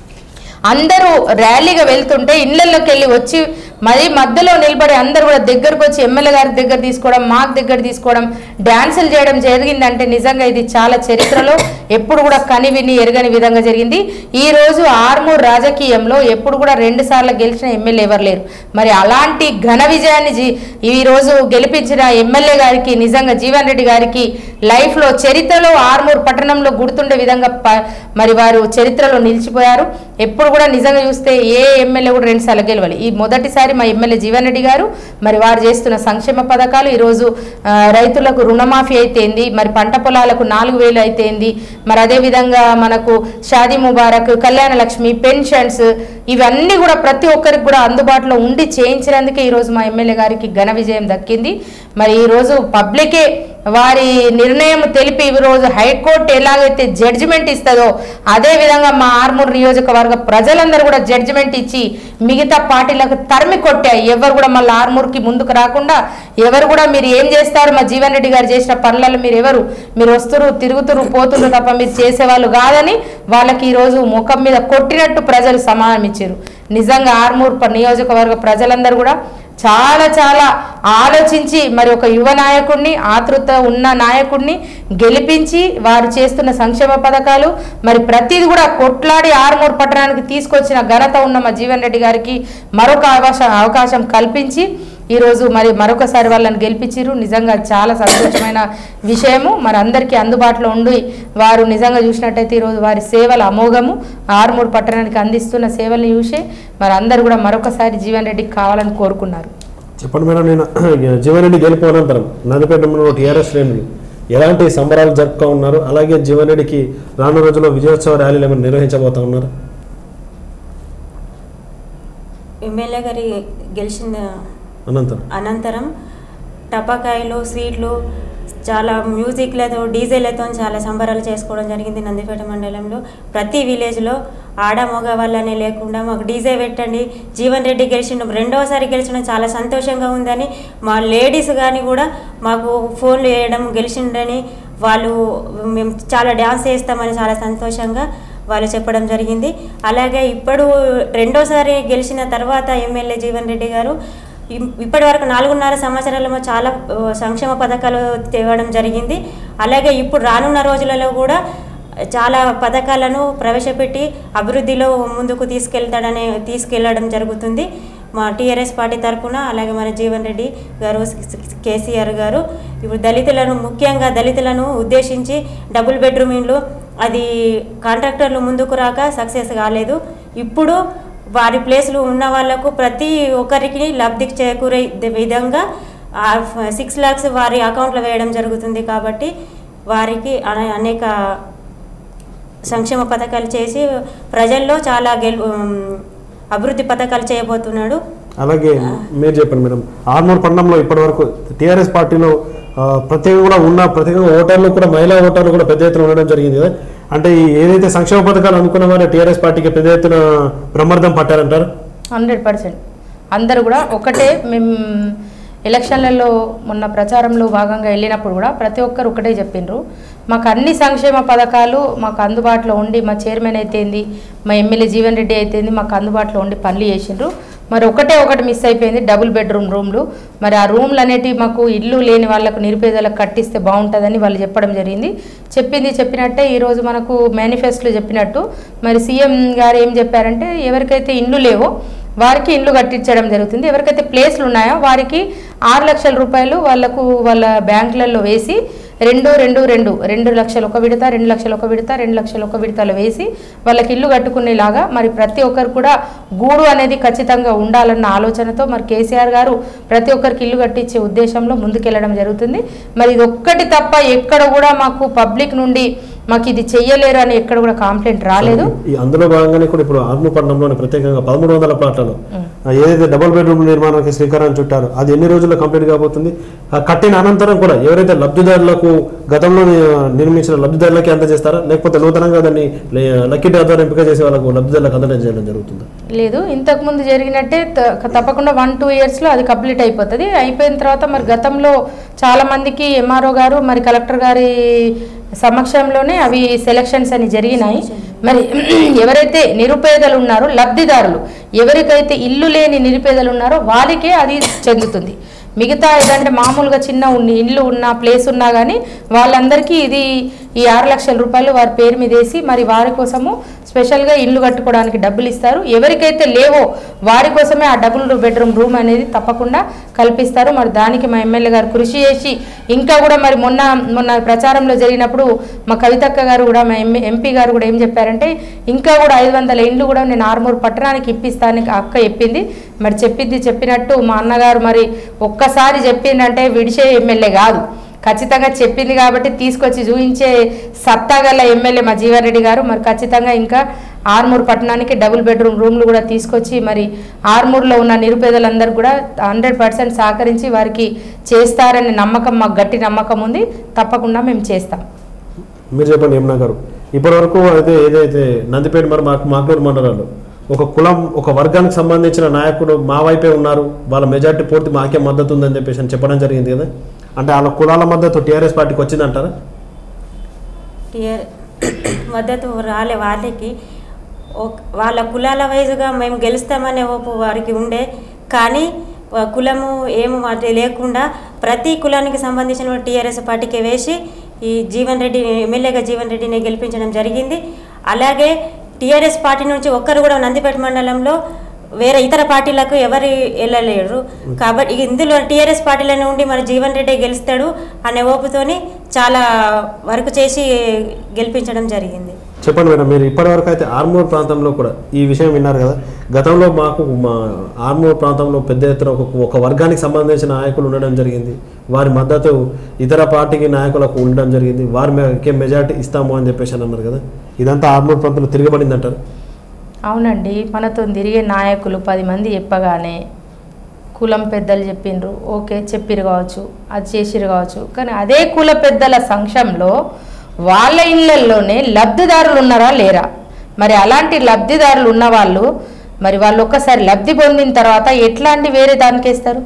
అందరూ ర్యాలీగా వెళ్తుంటే ఇళ్లలోకి వెళ్ళి వచ్చి మరి మధ్యలో నిలబడి అందరూ కూడా దగ్గరకు వచ్చి ఎమ్మెల్యే గారి దగ్గర తీసుకోవడం, మాకు దగ్గర తీసుకోవడం, డ్యాన్సులు చేయడం జరిగిందంటే నిజంగా ఇది చాలా చరిత్రలో ఎప్పుడు కూడా కనివిని ఎరగని విధంగా జరిగింది. ఈరోజు ఆర్మూర్ రాజకీయంలో ఎప్పుడు కూడా 2 సార్లు గెలిచిన ఎమ్మెల్యే ఎవరు లేరు. మరి అలాంటి ఘన విజయాన్ని ఈరోజు గెలిపించిన ఎమ్మెల్యే గారికి నిజంగా జీవన్ రెడ్డి గారికి లైఫ్లో చరిత్రలో ఆర్మూర్ పట్టణంలో గుర్తుండే విధంగా మరి వారు చరిత్రలో నిలిచిపోయారు. ఎప్పుడు కూడా నిజంగా చూస్తే ఏ ఎమ్మెల్యే కూడా 2 సార్లు గెలవాలి. ఈ మొదటిసారి మా ఎమ్మెల్యే జీవన్ రెడ్డి గారు మరి వారు చేస్తున్న సంక్షేమ పథకాలు ఈరోజు రైతులకు రుణమాఫీ అయితేంది, మరి పంట పొలాలకు 4,000 అయితేంది, మరి అదేవిధంగా మనకు షాదీ ముబారక్, కళ్యాణ లక్ష్మి, పెన్షన్స్ ఇవన్నీ కూడా ప్రతి ఒక్కరికి కూడా అందుబాటులో ఉండి చేయించినందుకే ఈరోజు మా ఎమ్మెల్యే గారికి ఘన విజయం దక్కింది. మరి ఈరోజు పబ్లికే వారి నిర్ణయం తెలిపి ఈరోజు హైకోర్టు ఎలాగైతే జడ్జిమెంట్ ఇస్తుందో అదే విధంగా మా ఆర్మూర్ నియోజకవర్గ ప్రజలందరూ కూడా జడ్జిమెంట్ ఇచ్చి మిగతా పార్టీలకు తరిమి కొట్టాయి. ఎవరు కూడా మళ్ళీ ఆర్మూర్కి ముందుకు రాకుండా ఎవరు కూడా మీరు ఏం చేస్తారు, మా జీవన్ రెడ్డి గారు చేసిన పనులలో మీరు వస్తురు తిరుగుతురు పోతున్నారు తప్ప మీరు చేసేవాళ్ళు కాదని వాళ్ళకి ఈరోజు ముఖం మీద కొట్టినట్టు ప్రజలు సమానం ఇచ్చారు. నిజంగా ఆర్మూర్ నియోజకవర్గ ప్రజలందరూ కూడా చాలా చాలా ఆలోచించి మరి ఒక యువ నాయకుడిని ఆతృత ఉన్న నాయకుడిని గెలిపించి వారు చేస్తున్న సంక్షేమ పథకాలు మరి ప్రతిది కూడా కొట్లాడి ఆర్మూర్ పట్టణానికి తీసుకొచ్చిన ఘనత ఉన్న మా జీవన్ రెడ్డి గారికి మరొక అవకాశం కల్పించి ఈరోజు మరి మరొకసారి వాళ్ళని గెలిపించారు. నిజంగా చాలా సంతోషమైన విషయము. మరి అందరికీ అందుబాటులో ఉండి వారు నిజంగా చూసినట్టయితే ఈరోజు వారి సేవల అమోఘము ఆర్మూర్ పట్టణానికి అందిస్తున్న సేవలను చూసి మరి అందరు కూడా మరొకసారి జీవన్ రెడ్డికి కావాలని కోరుకున్నారు.
చెప్పండి మేడం, నేను జీవన్ రెడ్డి గెలుపు అనంతరం నందిపేటలో టీఆర్ఎస్ శ్రేణులు ఎలాంటి సంబరాలు జరుపుతూ ఉన్నారు, అలాగే జీవన్ రెడ్డికి రానున్న రోజుల్లో విజయోత్సవ ర్యాలీలు ఏమైనా నిర్వహించబోతా ఉన్నారు?
ఎమ్మెల్యే గారి గెలిచిన అనంతరం టపాకాయలు స్వీట్లు చాలా మ్యూజిక్లతో డీజేలతో చాలా సంబరాలు చేసుకోవడం జరిగింది. నందిపేట మండలంలో ప్రతి విలేజ్లో ఆడ మగ వాళ్ళనే లేకుండా మాకు డీజే పెట్టండి, జీవన్ రెడ్డి గెలిచిన రెండవసారి గెలిచిన చాలా సంతోషంగా ఉందని మా లేడీస్ కానీ కూడా మాకు ఫోన్లు వేయడం గెలిచిండని వాళ్ళు మేము చాలా డ్యాన్స్ చేస్తామని చాలా సంతోషంగా వాళ్ళు చెప్పడం జరిగింది. అలాగే ఇప్పుడు రెండోసారి గెలిచిన తర్వాత ఎమ్మెల్యే జీవన్ రెడ్డి గారు ఇప్పటి వరకు 4.5 సంవత్సరాలలో చాలా సంక్షేమ పథకాలు తేవడం జరిగింది. అలాగే ఇప్పుడు రానున్న రోజులలో కూడా చాలా పథకాలను ప్రవేశపెట్టి అభివృద్ధిలో ముందుకు తీసుకెళ్ళడం జరుగుతుంది. మా టీఆర్ఎస్ పార్టీ తరఫున అలాగే మన జీవన్ రెడ్డి గారు కేసీఆర్ గారు ఇప్పుడు ముఖ్యంగా దళితులను ఉద్దేశించి డబుల్ బెడ్రూమ్ ఇండ్లు అది కాంట్రాక్టర్లు ముందుకు రాక సక్సెస్ కాలేదు. ఇప్పుడు వారి ప్లేస్లు ఉన్న వాళ్లకు ప్రతి ఒక్కరికి లబ్ధి చేకూరే విధంగా 6 lakhs వారి అకౌంట్లో వేయడం జరుగుతుంది. కాబట్టి వారికి అనేక సంక్షేమ పథకాలు చేసి ప్రజల్లో చాలా అభివృద్ధి పథకాలు చేయబోతున్నాడు.
అలాగే మీరు చెప్పండి మేడం, ఆర్మూర్ పట్టణంలో ఇప్పటి వరకు టీఆర్ఎస్ పార్టీలో ప్రత్యేకంగా ఓటర్లు కూడా మహిళా ఓటర్లు కూడా పెద్ద ఎత్తున ఉండడం జరిగింది కదా, అంటే ఏదైతే సంక్షేమ పథకాలు అనుకున్న వారు టీఆర్ఎస్ పార్టీకి పెద్ద ఎత్తున బ్రహ్మర్థం పట్టారంటారు?
100% అందరూ కూడా ఒకటే. మేము ఎలక్షన్లలో మొన్న ప్రచారంలో భాగంగా వెళ్ళినప్పుడు కూడా ప్రతి ఒక్కరు ఒకటే చెప్పిండ్రు, మాకు అన్ని సంక్షేమ పథకాలు మాకు అందుబాటులో ఉండి మా చైర్మన్ అయితేంది మా ఎమ్మెల్యే జీవన్ రెడ్డి అయితేంది మాకు అందుబాటులో ఉండి పనులు చేసిండ్రు. మరి ఒకటి మిస్ అయిపోయింది, డబుల్ బెడ్రూమ్ రూమ్లు. మరి ఆ రూమ్లు అనేటివి మాకు ఇల్లు లేని వాళ్ళకు నిరుపేదలకు కట్టిస్తే బాగుంటుందని వాళ్ళు చెప్పడం జరిగింది. చెప్పినట్టే ఈరోజు మనకు మేనిఫెస్టోలో చెప్పినట్టు మరి సీఎం గారు ఏం చెప్పారంటే ఎవరికైతే ఇండ్లు లేవో వారికి ఇండ్లు కట్టించడం జరుగుతుంది. ఎవరికైతే ప్లేస్లు ఉన్నాయో వారికి 6 లక్షల రూపాయలు వాళ్ళ బ్యాంకులలో వేసి 2 లక్షలు ఒక విడత 2 లక్షలు ఒక విడత 2 లక్షలు ఒక విడతలో వేసి వాళ్ళకి ఇల్లు కట్టుకునేలాగా మరి ప్రతి ఒక్కరు కూడా గూడు అనేది ఖచ్చితంగా ఉండాలన్న ఆలోచనతో మరి కేసీఆర్ గారు ప్రతి ఒక్కరికి ఇల్లు కట్టించే ఉద్దేశంలో ముందుకెళ్లడం జరుగుతుంది. మరి ఇది ఒక్కటి తప్ప ఎక్కడ కూడా మాకు పబ్లిక్ నుండి మాకు ఇది చెయ్యలేరు అని ఎక్కడ కూడా కంప్లైంట్ రాలేదు.
అందులో భాగంగానే కూడా ఇప్పుడు ఆర్మూర్ పట్టణంలోనే ప్రత్యేకంగా 1300 ప్లాట్లలో ఏదైతే డబుల్ బెడ్రూమ్ నిర్మాణానికి శ్రీకారం చుట్టారో అది ఎన్ని రోజుల్లో కంప్లీట్ కాబోతుంది? కట్టిన అనంతరం కూడా ఎవరైతే లబ్ధిదారులకు గతంలో నిర్మించిన లబ్ధిదారులకి అందజేస్తారా, లేకపోతే నూతనంగా దాన్ని లక్కీ డ్రా ద్వారా ఎంపిక చేసే వాళ్ళకు లబ్ధిదారులకు అందజేయడం జరుగుతుందా?
లేదు, ఇంతకుముందు జరిగినట్టే తప్పకుండా 1-2 yearsలో అది కంప్లీట్ అయిపోతుంది. అయిపోయిన తర్వాత మరి గతంలో చాలా మందికి ఎంఆర్ఓ గారు మరి కలెక్టర్ గారి సమక్షంలోనే అవి సెలక్షన్స్ అని జరిగినాయి. మరి ఎవరైతే నిరుపేదలు ఉన్నారో లబ్ధిదారులు ఎవరికైతే ఇల్లు లేని నిరుపేదలు ఉన్నారో వారికే అది చెందుతుంది. మిగతా ఏదంటే మామూలుగా చిన్న ఇల్లు ఉన్న ప్లేస్ ఉన్నా కానీ వాళ్ళందరికీ ఇది ఈ 6 లక్షల రూపాయలు వారి పేరు మీద వేసి మరి వారి కోసము స్పెషల్గా ఇల్లు కట్టుకోవడానికి డబ్బులు ఇస్తారు. ఎవరికైతే లేవో వారి కోసమే ఆ డబుల్ బెడ్రూమ్ రూమ్ అనేది తప్పకుండా కల్పిస్తారు. మరి దానికి మా ఎమ్మెల్యే గారు కృషి చేసి ఇంకా కూడా మరి మొన్న ప్రచారంలో జరిగినప్పుడు మా కవితక్క గారు కూడా మా ఎంపీ గారు కూడా ఏం చెప్పారంటే ఇంకా కూడా 500 ఇండ్లు కూడా నేను ఆర్మూర్ పట్టణానికి ఇప్పిస్తానికి అక్క చెప్పింది. మరి చెప్పినట్టు మా అన్నగారు మరి ఒక్కసారి చెప్పిందంటే విడిచే ఎమ్మెల్యే కాదు, ఖచ్చితంగా చెప్పింది కాబట్టి తీసుకొచ్చి చూపించే సత్తా గల ఎమ్మెల్యే మా జీవన్ రెడ్డి గారు. మరి ఖచ్చితంగా ఇంకా ఆర్మూర్ పట్టణానికి డబుల్ బెడ్రూమ్ రూమ్లు కూడా తీసుకొచ్చి మరి ఆర్మూర్లో ఉన్న నిరుపేదలందరూ కూడా 100% సహకరించి వారికి చేస్తారనే నమ్మకం, మాకు గట్టి నమ్మకం ఉంది. తప్పకుండా మేము చేస్తాం.
మీరు చెప్పండి యమునా గారు, ఇప్పటివరకు అయితే ఏదైతే నందిపేట మరి మాక్లూరు మండలాల్లో ఒక కులం, ఒక వర్గానికి సంబంధించిన నాయకుడు మా వైపే ఉన్నారు, వాళ్ళ మెజార్టీ పూర్తి మాకే మద్దతు ఉందని చెప్పేసి అని చెప్పడం జరిగింది కదా, అంటే వాళ్ళ కులాల మద్దతు టీఆర్ఎస్ పార్టీకి వచ్చిందంటారా?
మద్దతు రాలే వాళ్ళకి, వాళ్ళ కులాల వైజ్గా మేము గెలుస్తామనే ఓపు వారికి ఉండే, కానీ కులము ఏమి వాటి లేకుండా ప్రతి కులానికి సంబంధించిన టీఆర్ఎస్ పార్టీకి వేసి ఈ జీవన్ రెడ్డి ఎమ్మెల్యేగా జీవన్ రెడ్డిని గెలిపించడం జరిగింది. అలాగే టీఆర్ఎస్ పార్టీ నుంచి ఒక్కరు కూడా నందిపేట మండలంలో వేరే ఇతర పార్టీలకు ఎవరు వెళ్ళలేరు. కాబట్టి ఇందులో టీఆర్ఎస్ పార్టీల నుండి మన జీవన్ రెడ్డి గెలుస్తాడు అనే ఓపుతోని చాలా వర్క్ చేసి గెలిపించడం జరిగింది.
చెప్పండి మేడం, మీరు ఇప్పటివరకు అయితే ఆర్మూర్ ప్రాంతంలో కూడా ఈ విషయం విన్నారు కదా, గతంలో మాకు మా ఆర్మూర్ ప్రాంతంలో పెద్ద ఎత్తున ఒక వర్గానికి సంబంధించిన నాయకులు ఉండడం జరిగింది, వారి మద్దతు ఇతర పార్టీకి నాయకులకు ఉండడం జరిగింది, వారికి మెజార్టీ ఇస్తాము అని చెప్పేసి అన్నారు కదా, ఇదంతా ఆర్మూర్ ప్రాంతంలో తిరగబడింది అంటారు?
అవునండి, మనతో తిరిగే నాయకులు 10 మంది చెప్పగానే కులం పెద్దలు చెప్పిండ్రు, ఓకే చెప్పిరు కావచ్చు, అది చేసిరు కావచ్చు, కానీ అదే కుల పెద్దల సంక్షంలో వాళ్ళ ఇళ్లలోనే లబ్ధిదారులు ఉన్నారా లేరా? మరి అలాంటి లబ్ధిదారులు ఉన్నవాళ్ళు మరి వాళ్ళు ఒక్కసారి లబ్ధి పొందిన తర్వాత ఎట్లాంటి వేరే దానికి వేస్తారు?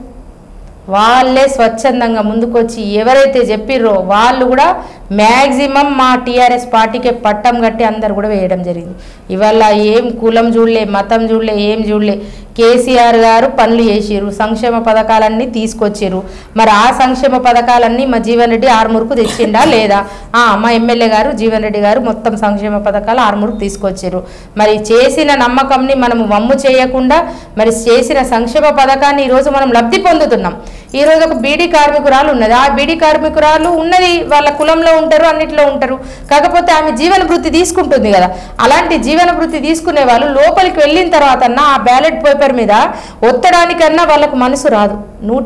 వాళ్ళే స్వచ్ఛందంగా ముందుకొచ్చి ఎవరైతే చెప్పిర్రో వాళ్ళు కూడా మ్యాక్సిమం మా టీఆర్ఎస్ పార్టీకే పట్టం కట్టి అందరు కూడా వేయడం జరిగింది. ఇవాళ ఏం కులం చూడలే, మతం చూడలే, ఏం చూడలే, కేసీఆర్ గారు పనులు చేసిర్రు, సంక్షేమ పథకాలన్నీ తీసుకొచ్చిర్రు. మరి ఆ సంక్షేమ పథకాలన్నీ మా జీవన్ రెడ్డి ఆర్మూర్కు తెచ్చిండా లేదా? మా ఎమ్మెల్యే గారు జీవన్ రెడ్డి గారు మొత్తం సంక్షేమ పథకాలు ఆర్మూర్కు తీసుకొచ్చిర్రు. మరి చేసిన నమ్మకంని మనం వమ్ము చేయకుండా మరి చేసిన సంక్షేమ పథకాన్ని ఈరోజు మనం లబ్ధి పొందుతున్నాం. ఈరోజు ఒక బీడీ కార్మికురాలు ఉన్నది, ఆ బీడీ కార్మికురాలు ఉన్నది వాళ్ళ కులంలో ఉంటారు, అన్నిట్లో ఉంటారు, కాకపోతే ఆమె జీవన వృత్తి తీసుకుంటుంది కదా. అలాంటి జీవన వృత్తి తీసుకునే వాళ్ళు లోపలికి వెళ్ళిన తర్వాత ఆ బ్యాలెట్ పేపర్ మీద ఒత్తడానికన్నా వాళ్ళకు మనసు రాదు.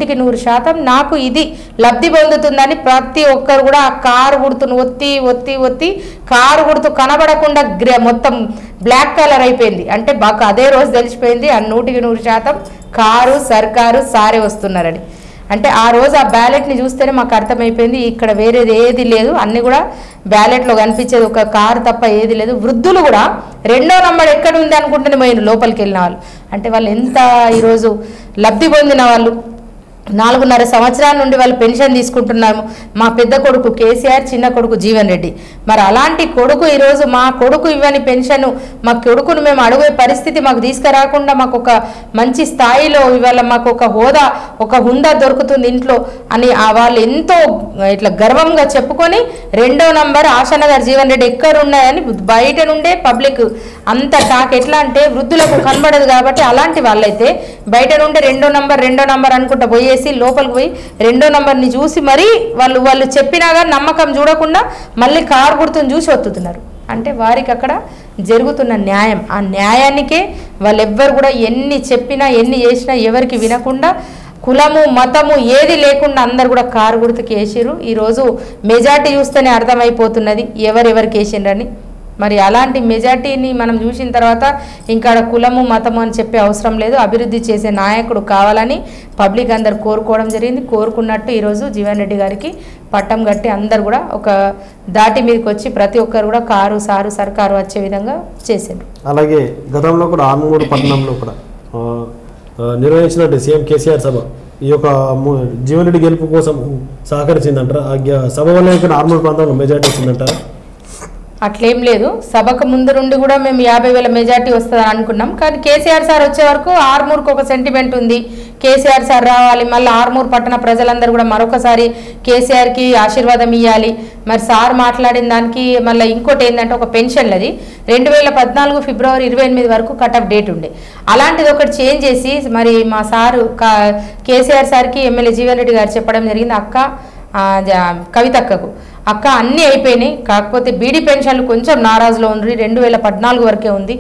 100% నాకు ఇది లబ్ధి పొందుతుందని ప్రతి ఒక్కరు కూడా ఆ కారు గుర్తును ఒత్తి ఒత్తి ఒత్తి కారు గుర్తు కనబడకుండా మొత్తం బ్లాక్ కలర్ అయిపోయింది. అంటే బాగా అదే రోజు తెలిసిపోయింది ఆ 100% కారు సర్కారు సారే వస్తున్నారని. అంటే ఆ రోజు ఆ బ్యాలెట్ని చూస్తేనే మాకు అర్థమైపోయింది ఇక్కడ వేరేది ఏది లేదు, అన్నీ కూడా బ్యాలెట్లో కనిపించేది ఒక కారు తప్ప ఏది లేదు. వృద్ధులు కూడా 2వ నంబర్ ఎక్కడ ఉంది అనుకుంటేనే పోయిన లోపలికి వెళ్ళిన వాళ్ళు. అంటే వాళ్ళు ఎంత ఈరోజు లబ్ధి పొందిన వాళ్ళు, 4.5 సంవత్సరాల నుండి వాళ్ళు పెన్షన్ తీసుకుంటున్నాము. మా పెద్ద కొడుకు కేసీఆర్, చిన్న కొడుకు జీవన్ రెడ్డి. మరి అలాంటి కొడుకు ఈరోజు మా కొడుకు ఇవ్వని పెన్షన్, మా కొడుకును మేము అడుగే పరిస్థితి మాకు తీసుకురాకుండా మాకు ఒక మంచి స్థాయిలో ఇవాళ మాకు ఒక హోదా, ఒక హుందా దొరుకుతుంది ఇంట్లో అని వాళ్ళు ఎంతో ఇట్లా గర్వంగా చెప్పుకొని 2వ నంబర్ ఆశానగర్ జీవన్ రెడ్డి ఎక్కడ ఉన్నాయని బయట నుండే పబ్లిక్ అంత టాక్. ఎట్లా అంటే వృద్ధులకు కనబడదు కాబట్టి అలాంటి వాళ్ళైతే బయట నుండి 2వ నంబర్ అనుకుంటా పోయేసి లోపలికి పోయి 2వ నంబర్ని చూసి మరీ వాళ్ళు చెప్పినా కానీ నమ్మకం చూడకుండా మళ్ళీ కారు గుర్తుని చూసి వత్తుతున్నారు. అంటే వారికి అక్కడ జరుగుతున్న న్యాయం, ఆ న్యాయానికే వాళ్ళెవ్వరు కూడా ఎన్ని చెప్పినా ఎన్ని చేసినా ఎవరికి వినకుండా కులము మతము ఏది లేకుండా అందరు కూడా కారు గుర్తుకి వేసిర్రు. ఈరోజు మెజార్టీ చూస్తేనే అర్థమైపోతున్నది ఎవరెవరికి వేసిండ్రని. మరి అలాంటి మెజార్టీని మనం చూసిన తర్వాత ఇంకా కులము మతము అని చెప్పే అవసరం లేదు, అభివృద్ధి చేసే నాయకుడు కావాలని పబ్లిక్ అందరు కోరుకోవడం జరిగింది. కోరుకున్నట్టు ఈరోజు జీవన్ రెడ్డి గారికి పట్టం కట్టి అందరు కూడా ఒక దాటి మీదకి వచ్చి ప్రతి ఒక్కరు కూడా కారు సారు సర్కారు వచ్చే విధంగా చేశారు. అలాగే
గతంలో కూడా ఆర్మూరు పట్టణంలో కూడా నిర్వహించినట్టు సీఎం కేసీఆర్ సభ ఈ యొక్క జీవన్ రెడ్డి గెలుపు కోసం సహకరించిందంటారా? ఆ సభ వల్ల ఇక్కడ ఆర్మూరు ప్రాంతంలో మెజార్టీ వచ్చిందంటారా?
అట్లేం లేదు, సభకు ముందు నుండి కూడా మేము 50,000 మెజార్టీ వస్తుందని అనుకున్నాం. కానీ కేసీఆర్ సార్ వచ్చే వరకు ఆర్మూర్కి ఒక సెంటిమెంట్ ఉంది, కేసీఆర్ సార్ రావాలి, మళ్ళీ ఆర్మూర్ పట్టణ ప్రజలందరూ కూడా మరొకసారి కేసీఆర్కి ఆశీర్వాదం ఇవ్వాలి. మరి సార్ మాట్లాడిన దానికి మళ్ళీ ఇంకోటి ఏంటంటే ఒక పెన్షన్లది 2014 ఫిబ్రవరి 28 వరకు కట్ ఆఫ్ డేట్ ఉండే, అలాంటిది ఒకటి చేంజ్ చేసి మరి మా సారు కేసీఆర్ సార్కి ఎమ్మెల్యే జీవన్ రెడ్డి గారు చెప్పడం జరిగింది, కవితక్కకు అక్క అన్నీ అయిపోయినాయి, కాకపోతే బీడీ పెన్షన్లు కొంచెం నారాజులో ఉంది, 2014 వరకే ఉంది,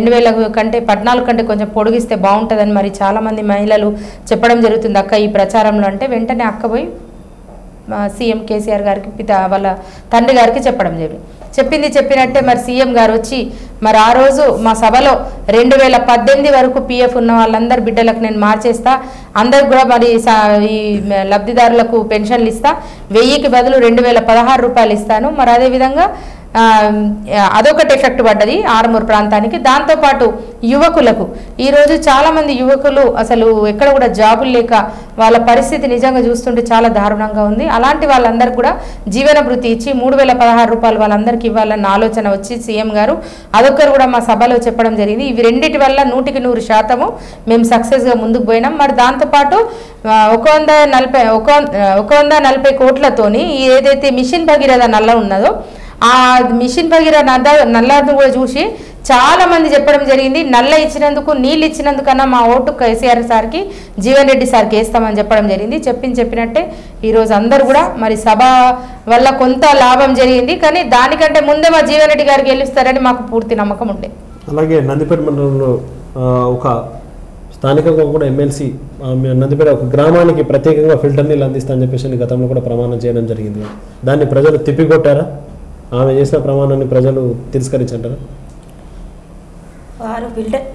2014 కంటే కొంచెం పొడిగిస్తే బాగుంటుందని మరి చాలామంది మహిళలు చెప్పడం జరుగుతుంది అక్క ఈ ప్రచారంలో. అంటే వెంటనే అక్క పోయి సీఎం కేసీఆర్ గారికి వాళ్ళ తండ్రి గారికి చెప్పినట్టే మరి సీఎం గారు వచ్చి మరి ఆ రోజు మా సభలో 2018 వరకు పిఎఫ్ ఉన్న వాళ్ళందరి బిడ్డలకు నేను మార్చేస్తా, అందరికి కూడా మరి ఈ లబ్ధిదారులకు పెన్షన్లు ఇస్తా, 1000కి బదులు 2016 రూపాయలు ఇస్తాను. మరి అదేవిధంగా అదొకటి ఎఫెక్ట్ పడ్డది ఆర్మూర్ ప్రాంతానికి. దాంతోపాటు యువకులకు ఈరోజు చాలామంది యువకులు అసలు ఎక్కడ కూడా జాబులు లేక వాళ్ళ పరిస్థితి నిజంగా చూస్తుంటే చాలా దారుణంగా ఉంది. అలాంటి వాళ్ళందరికీ కూడా జీవన భృతి ఇచ్చి 3016 రూపాయలు వాళ్ళందరికీ ఇవ్వాలన్న ఆలోచన వచ్చి సీఎం గారు అదొక్కరు కూడా మా సభలో చెప్పడం జరిగింది. ఇవి రెండిటి వల్ల 100% మేము సక్సెస్గా ముందుకు పోయినాం. మరి దాంతోపాటు 140 కోట్లతోని ఏదైతే మిషన్ భగీరథ నల్ల ఉన్నదో ఆ మిషన్ భగీరథ నల్లను కూడా చూసి చాలా మంది చెప్పడం జరిగింది, నల్ల ఇచ్చినందుకు నీళ్ళు ఇచ్చినందుకన్నా మా ఓటు కేసీఆర్ సార్కి జీవన్ రెడ్డి సార్కి వేస్తామని చెప్పడం జరిగింది. చెప్పినట్టే ఈరోజు అందరూ కూడా మరి సభ వల్ల కొంత లాభం జరిగింది, కానీ దానికంటే ముందే మా జీవన్ రెడ్డి గారికి గెలుస్తారని మాకు పూర్తి నమ్మకం ఉండే.
అలాగే నందిపేట మండలంలో ఒక స్థానికంగా కూడా ఎమ్మెల్సీ నందిపేట ఒక గ్రామానికి ప్రత్యేకంగా ఫిల్టర్ నీళ్ళు అందిస్తామని చెప్పేసి గతంలో కూడా ప్రమాణం చేయడం జరిగింది. దాన్ని ప్రజలు తిప్పికొట్టారా? ఆమె చేసిన ప్రమాణాన్ని ప్రజలు తిరస్కరించారా?
వారు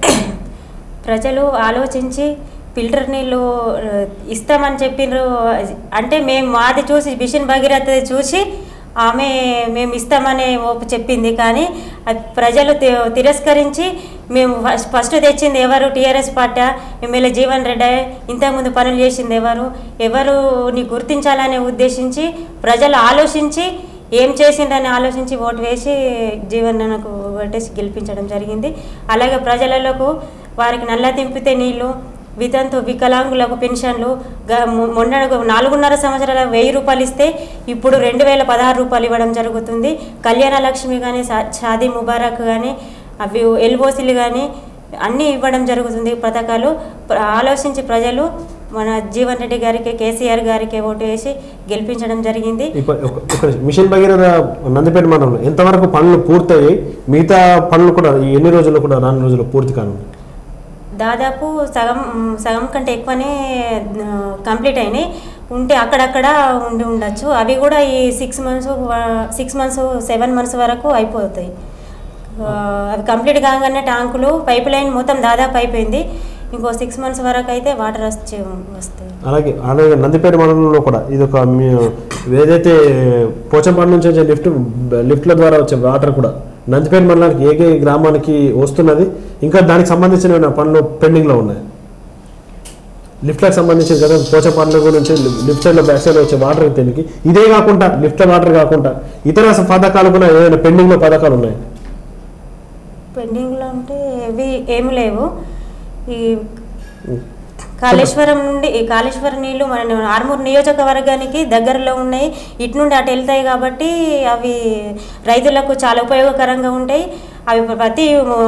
ప్రజలు ఆలోచించి ఫిల్టర్ నీళ్ళు ఇస్తామని చెప్పినారు. అంటే మేము మాది చూసి మిషన్ భగీరథ చూసి మేము ఇస్తామని చెప్పింది, కానీ ప్రజలు తిరస్కరించి మేము ఫస్ట్ తెచ్చింది ఎవరు? TRS party MLA Jeevan Reddy. ఇంతకుముందు పనులు చేసింది ఎవరుని గుర్తించాలని ఉద్దేశించి ప్రజలు ఆలోచించి ఏం చేసిందని ఆలోచించి ఓటు వేసి జీవనకు ఓటేసి గెలిపించడం జరిగింది. అలాగే ప్రజలకు వారికి నల్ల తింపితే నీళ్లు, వికలాంగులకు పెన్షన్లు, మొన్న 4.5 సంవత్సరాల 1000 రూపాయలు ఇస్తే ఇప్పుడు 2016 రూపాయలు ఇవ్వడం జరుగుతుంది. కళ్యాణ లక్ష్మి కానీ, షాదీ ముబారక్ కానీ, అవి ఎల్ఓసీలు కానీ అన్నీ ఇవ్వడం జరుగుతుంది పథకాలు. ఆలోచించి ప్రజలు మన జీవన్ రెడ్డి గారికి, కేసీఆర్ గారికి ఓటు వేసి గెలిపించడం జరిగింది.
మిషన్ భగీరథ నందిపేట మండలంలో ఎంతవరకు పనులు పూర్తయ్యాయి? మిగతా పనులు కూడా ఎన్ని రోజుల్లో కూడా రాని రోజుల్లో పూర్తి కాను?
దాదాపు సగం కంటే ఎక్కువనే కంప్లీట్ అయినాయి. ఉంటే అక్కడక్కడ ఉండొచ్చు. అవి కూడా ఈ 6 మంత్స్ 7 మంత్స్ వరకు అయిపోతాయి. అవి కంప్లీట్ కాగానే ట్యాంకులు పైప్ లైన్ మొత్తం దాదాపు అయిపోయింది. ఇంకో 6 మంత్స్ వరకు అయితే వాటర్ వస్తాయి.
అలాగే నందిపేట మండలంలో కూడా ఇది ఒక ఏదైతే పోచంపాడు నుంచి వచ్చే లిఫ్ట్ల ద్వారా వచ్చే వాటర్ కూడా నందిపేట మండలానికి ఏ గ్రామానికి వస్తున్నది. ఇంకా దానికి సంబంధించిన పనులు పెండింగ్లో ఉన్నాయి. లిఫ్ట్లకు సంబంధించిన కదా పోచంపాడు గురించి లిఫ్ట్ సైడ్లో బ్యాక్ సైడ్లో వచ్చే వాటర్ దీనికి ఇదే కాకుండా లిఫ్ట్ వాటర్ కాకుండా ఇతర పథకాలు కూడా ఏదైనా పెండింగ్లో పథకాలు ఉన్నాయి?
పెండింగ్లో అంటే ఇవి ఏమి లేవు. ఈ కాళేశ్వరం నీళ్లు మన ఆర్మూర్ నియోజకవర్గానికి దగ్గరలో ఉన్నాయి. ఇటు నుండి అటు వెళ్తాయి కాబట్టి అవి రైతులకు చాలా ఉపయోగకరంగా ఉంటాయి. అవి ప్రతి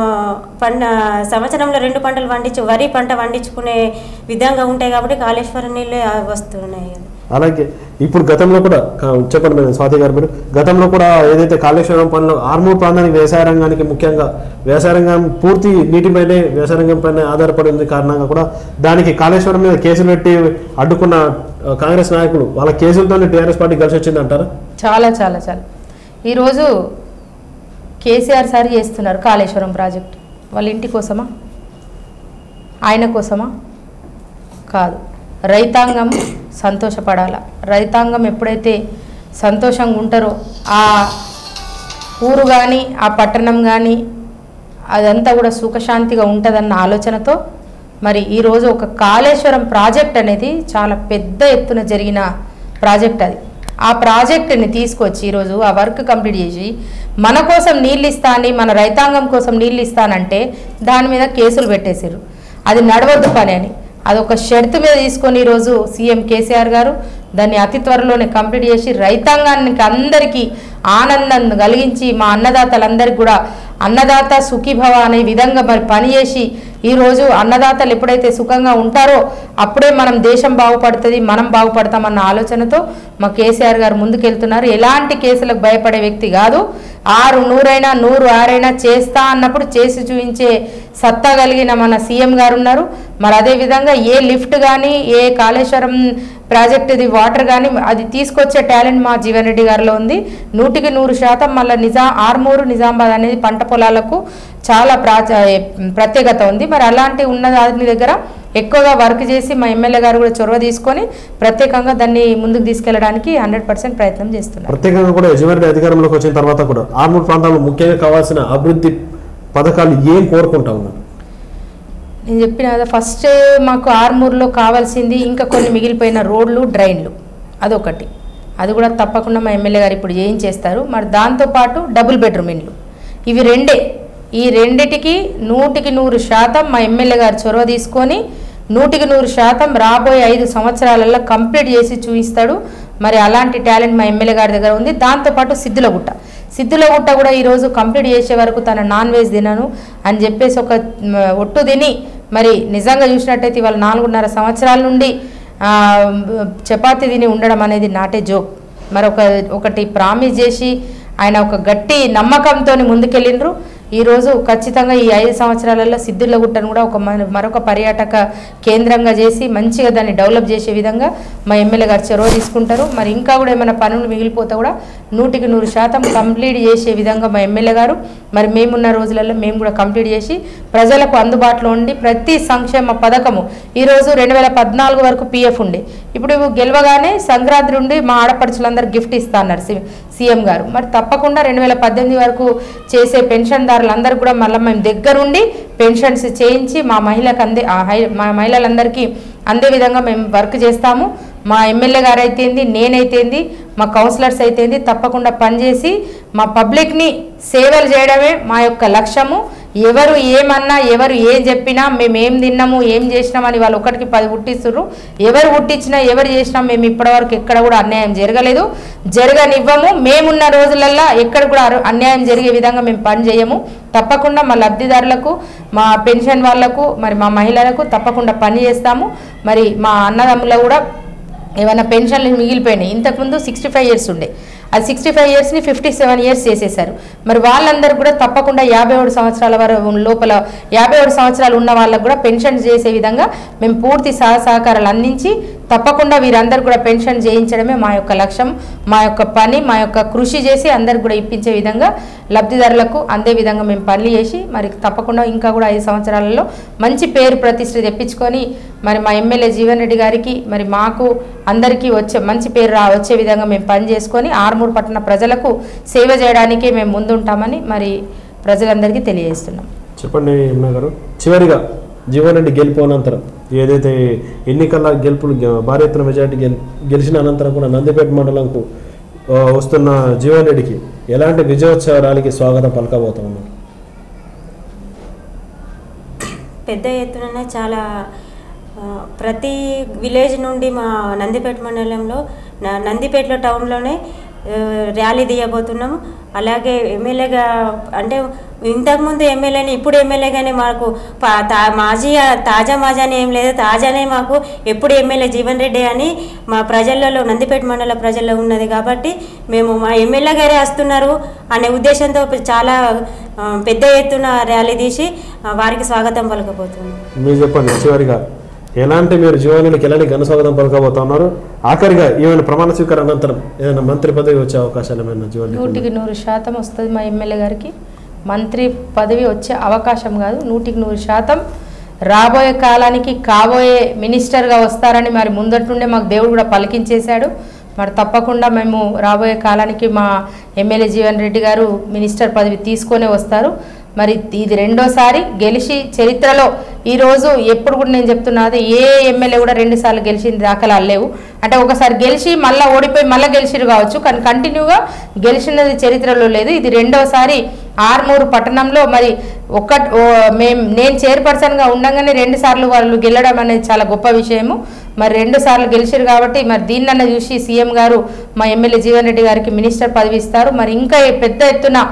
సంవత్సరంలో 2 పంటలు వరి పంట పండించుకునే విధంగా ఉంటాయి కాబట్టి కాళేశ్వరం నీళ్ళు వస్తున్నాయి.
అలాగే ఇప్పుడు గతంలో కూడా చెప్పండి మేడం స్వాతి గారు, మీరు గతంలో కూడా ఏదైతే కాళేశ్వరం పనులు ఆర్మూర్ ప్రాంతానికి వ్యవసాయ రంగానికి ముఖ్యంగా వ్యవసాయ రంగం పూర్తి నీటిపైనే వ్యవసాయ రంగం పైన ఆధారపడి ఉంది కారణంగా కూడా దానికి కాళేశ్వరం మీద కేసులు పెట్టి అడ్డుకున్న కాంగ్రెస్ నాయకులు వాళ్ళ కేసులతో టీఆర్ఎస్ పార్టీ కలిసి వచ్చింది అంటారా?
చాలా చాలా చాలా ఈరోజు కేసీఆర్ సార్ చేస్తున్నారు కాళేశ్వరం ప్రాజెక్టు. వాళ్ళ ఇంటి కోసమా, ఆయన కోసమా? కాదు. రైతాంగం సంతోషపడాల. రైతాంగం ఎప్పుడైతే సంతోషంగా ఉంటారో ఆ ఊరు కానీ ఆ పట్టణం కానీ అదంతా కూడా సుఖశాంతిగా ఉంటుందన్న ఆలోచనతో మరి ఈరోజు ఒక కాళేశ్వరం ప్రాజెక్ట్ అనేది చాలా పెద్ద ఎత్తున జరిగిన ప్రాజెక్ట్. అది ఆ ప్రాజెక్టుని తీసుకొచ్చి ఈరోజు ఆ వర్క్ కంప్లీట్ చేసి మన కోసం నీళ్ళు ఇస్తానని, మన రైతాంగం కోసం నీళ్ళు ఇస్తానంటే దాని మీద కేసులు పెట్టేశారు. అది నడవద్దు పని అని అదొక షరతు మీద తీసుకొని ఈరోజు సీఎం కేసీఆర్ గారు దాన్ని అతి త్వరలోనే కంప్లీట్ చేసి రైతాంగానికి అందరికీ ఆనందం కలిగించి మా అన్నదాతలందరికీ కూడా అన్నదాత సుఖీభవ అనే విధంగా మరి పనిచేసి ఈరోజు అన్నదాతలు ఎప్పుడైతే సుఖంగా ఉంటారో అప్పుడే మనం దేశం బాగుపడుతుంది, మనం బాగుపడతామన్న ఆలోచనతో మా కేసీఆర్ గారు ముందుకెళ్తున్నారు. ఎలాంటి కేసులకు భయపడే వ్యక్తి కాదు. 6 100 106 చేస్తా అన్నప్పుడు చేసి చూపించే సత్తా కలిగిన మన సీఎం గారు ఉన్నారు. మరి అదేవిధంగా ఏ లిఫ్ట్ కానీ ఏ కాళేశ్వరం ప్రాజెక్టుది వాటర్ కానీ అది తీసుకొచ్చే టాలెంట్ మా జీవన్ రెడ్డి గారిలో ఉంది. 100% మళ్ళీ ఆర్మూరు నిజామాబాద్ అనేది పంట పొలాలకు చాలా ప్రత్యేకత ఉంది. మరి అలాంటి ఉన్న దాని దగ్గర ఎక్కువగా వర్క్ చేసి మా ఎమ్మెల్యే గారు కూడా చొరవ తీసుకొని ప్రత్యేకంగా దాన్ని ముందుకు తీసుకెళ్లడానికి 100% ప్రయత్నం చేస్తున్నారు.
ప్రత్యేకంగా కూడా జీవన్ రెడ్డి అధికారంలోకి వచ్చిన తర్వాత కూడా ఆర్మూరు ప్రాంతాల్లో ముఖ్యంగా కావాల్సిన అభివృద్ధి పథకాలు ఏం కోరుకుంటా ఉన్నారు?
నేను చెప్పిన కదా, ఫస్ట్ మాకు ఆర్మూర్లో కావాల్సింది ఇంకా కొన్ని మిగిలిపోయిన రోడ్లు, డ్రైన్లు, అదొకటి. అది కూడా తప్పకుండా మా ఎమ్మెల్యే గారు ఇప్పుడు ఏం చేస్తారు. మరి దాంతోపాటు డబుల్ బెడ్రూమ్ ఇండ్లు, ఇవి రెండే. ఈ రెండిటికి 100% మా ఎమ్మెల్యే గారు చొరవ తీసుకొని 100% రాబోయే 5 సంవత్సరాలలో కంప్లీట్ చేసి చూపిస్తాడు. మరి అలాంటి టాలెంట్ మా ఎమ్మెల్యే గారి దగ్గర ఉంది. దాంతోపాటు సిద్ధులగుట్ట కూడా ఈరోజు కంప్లీట్ చేసే వరకు తన నాన్ వెజ్ తినను అని చెప్పేసి ఒక ఒట్టు తిని మరి నిజంగా చూసినట్టయితే ఇవాళ 4.5 సంవత్సరాల నుండి చపాతీ తిని ఉండడం అనేది నాటే జోక్. మరి ఒకటి ప్రామిస్ చేసి ఆయన ఒక గట్టి నమ్మకంతో ముందుకెళ్ళిండ్రు. ఈరోజు ఖచ్చితంగా ఈ 5 సంవత్సరాలలో సిద్ధులగుట్టను కూడా మరొక పర్యాటక కేంద్రంగా చేసి మంచిగా దాన్ని డెవలప్ చేసే విధంగా మా ఎమ్మెల్యే గారు చొరవ తీసుకుంటారు. మరి ఇంకా కూడా ఏమైనా పనులు మిగిలిపోతే కూడా 100% కంప్లీట్ చేసే విధంగా మా ఎమ్మెల్యే గారు మరి మేమున్న రోజులలో మేము కూడా కంప్లీట్ చేసి ప్రజలకు అందుబాటులో ఉండి ప్రతి సంక్షేమ పథకము ఈరోజు 2014 వరకు పిఎఫ్ ఉండే, ఇప్పుడు గెలవగానే సంక్రాంతి నుండి మా ఆడపడుచులందరూ గిఫ్ట్ ఇస్తా అన్నారు సీఎం గారు. మరి తప్పకుండా 2018 వరకు చేసే పెన్షన్దారులందరూ కూడా మళ్ళీ మేము దగ్గరుండి పెన్షన్స్ చేయించి మా మహిళలందరికీ అందే విధంగా మేము వర్క్ చేస్తాము. మా ఎమ్మెల్యే గారు అయితేంది, నేనైతేంది, మా కౌన్సిలర్స్ అయితేంది తప్పకుండా పనిచేసి మా పబ్లిక్ని సేవలు చేయడమే మా యొక్క లక్ష్యము. ఎవరు ఏమన్నా ఎవరు ఏం చెప్పినా మేము ఏం తిన్నాము ఏం చేసినామని వాళ్ళు 1కి 10 పుట్టిస్తున్నారు. ఎవరు పుట్టించినా ఎవరు చేసినా మేము ఇప్పటివరకు ఎక్కడ కూడా అన్యాయం జరగలేదు, జరగనివ్వము. మేమున్న రోజులల్లో ఎక్కడ కూడా అన్యాయం జరిగే విధంగా మేము పని చేయము. తప్పకుండా మా లబ్ధిదారులకు, మా పెన్షన్ వాళ్లకు, మరి మా మహిళలకు తప్పకుండా పని చేస్తాము. మరి మా అన్నదమ్ముల కూడా ఏమైనా పెన్షన్లు మిగిలిపోయినాయి. ఇంతకుముందు 65 ఇయర్స్ ఉండే, అది 65 ఇయర్స్ని 57 ఇయర్స్ చేసేసారు. మరి వాళ్ళందరూ కూడా తప్పకుండా 57 సంవత్సరాల వరకు లోపల 57 సంవత్సరాలు ఉన్న వాళ్ళకు కూడా పెన్షన్ చేసే విధంగా మేము పూర్తి సహకారాలు అందించి తప్పకుండా వీరందరూ కూడా పెన్షన్ చేయించడమే మా యొక్క లక్ష్యం, మా యొక్క పని, మా యొక్క కృషి చేసి అందరికి కూడా ఇప్పించే విధంగా లబ్ధిదారులకు అందే విధంగా మేము పనులు చేసి మరి తప్పకుండా ఇంకా కూడా 5 సంవత్సరాలలో మంచి పేరు ప్రతిష్ఠ తెప్పించుకొని మరి మా ఎమ్మెల్యే జీవన్ రెడ్డి గారికి మరి మాకు అందరికీ మంచి పేరు వచ్చే విధంగా మేము పని చేసుకొని ఆర్మూరు పట్టణ ప్రజలకు సేవ చేయడానికి మేము ముందుంటామని మరి ప్రజలందరికీ తెలియజేస్తున్నాం.
చెప్పండి ఎమ్మెల్యే గారు, చివరిగా జీవన్ రెడ్డి గెలుపు అనంతరం ఏదైతే ఎన్నికల గెలుపులు భారీ ఎత్తున మెజార్టీ గెలిచిన అనంతరం కూడా నందిపేట మండలంకు వస్తున్న జీవన్ రెడ్డికి ఎలాంటి విజయోత్సవ ర్యాలీకి స్వాగతం పలకబోతా ఉన్నారు?
పెద్ద ఎత్తున చాలా ప్రతి విలేజ్ నుండి మా నందిపేట మండలంలో నందిపేటలో టౌన్లోనే ర్యాలీ తీయబోతున్నాము. అలాగే ఎమ్మెల్యేగా అంటే ఇంతకుముందు ఎమ్మెల్యేని ఇప్పుడు ఎమ్మెల్యేగానే మాకు తాజా మాజానే ఏం లేదు, తాజానే మాకు ఎప్పుడు ఎమ్మెల్యే జీవన్ రెడ్డి అని మా ప్రజలలో నందిపేట మండల ప్రజల్లో ఉన్నది. కాబట్టి మేము మా ఎమ్మెల్యే గారే వస్తున్నారు అనే ఉద్దేశంతో చాలా పెద్ద ఎత్తున ర్యాలీ తీసి వారికి స్వాగతం పలకపోతున్నాం.
మీరు చెప్పండి చివరిగా ఎలాంటి మీరు జీవన్ రెడ్డికి ఎలాంటి ఘన స్వాగతం పలకబోతా ఉన్నారు? ఆఖరిగా ఏమైనా ప్రమాణ స్వీకారం అనంతరం ఏదైనా మంత్రి పదవి వచ్చే అవకాశాలు ఏమైనా జీవన్ రెడ్డి?
100% వస్తుంది. మా ఎమ్మెల్యే గారికి మంత్రి పదవి వచ్చే అవకాశం కాదు, 100% రాబోయే కాలానికి కాబోయే మినిస్టర్గా వస్తారని మరి ముందటి నుండే మాకు దేవుడు కూడా పలికించేశాడు. మరి తప్పకుండా మేము రాబోయే కాలానికి మా ఎమ్మెల్యే జీవన్ రెడ్డి గారు మినిస్టర్ పదవి తీసుకొనే వస్తారు. మరి ఇది రెండోసారి గెలిచి చరిత్రలో ఈరోజు ఎప్పుడు కూడా నేను చెప్తున్నది ఏ ఎమ్మెల్యే కూడా 2 సార్లు గెలిచిన దాఖలాలు లేవు. అంటే ఒకసారి గెలిచి మళ్ళీ ఓడిపోయి మళ్ళీ గెలిచిరు కావచ్చు, కానీ కంటిన్యూగా గెలిచినది చరిత్రలో లేదు. ఇది రెండోసారి ఆర్మూరు పట్టణంలో మరి నేను చైర్పర్సన్గా ఉండగానే 2 సార్లు వాళ్ళు గెలవడం అనేది చాలా గొప్ప విషయము. మరి 2 సార్లు గెలిచారు కాబట్టి మరి దీన్నన్న చూసి సీఎం గారు మా ఎమ్మెల్యే జీవన్ రెడ్డి గారికి మినిస్టర్ పదవి ఇస్తారు. మరి ఇంకా పెద్ద ఎత్తున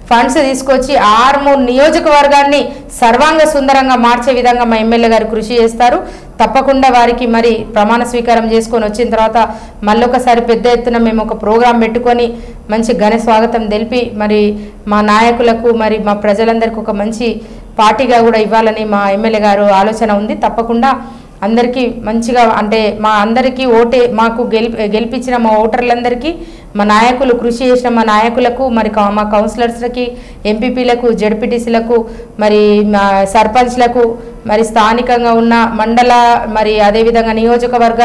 ఫండ్స్ తీసుకొచ్చి ఆర్మూర్ నియోజకవర్గాన్ని సర్వాంగ సుందరంగా మార్చే విధంగా మా ఎమ్మెల్యే గారు కృషి చేస్తారు. తప్పకుండా వారికి మరి ప్రమాణ స్వీకారం చేసుకొని వచ్చిన తర్వాత మళ్ళొకసారి పెద్ద ఎత్తున మేము ఒక ప్రోగ్రాం పెట్టుకొని మంచి ఘన స్వాగతం తెలిపి మరి మా నాయకులకు మరి మా ప్రజలందరికీ ఒక మంచి పార్టీగా కూడా ఇవ్వాలని మా ఎమ్మెల్యే గారు ఆలోచన ఉంది. తప్పకుండా అందరికీ మంచిగా అంటే మా అందరికీ మాకు గెలిపించిన మా ఓటర్లందరికీ మా నాయకులు కృషి చేసిన మా నాయకులకు మరి మా కౌన్సిలర్స్లకి ఎంపీపీలకు జడ్పీటీసీలకు మరి సర్పంచ్లకు మరి స్థానికంగా ఉన్న మండల మరి అదేవిధంగా నియోజకవర్గ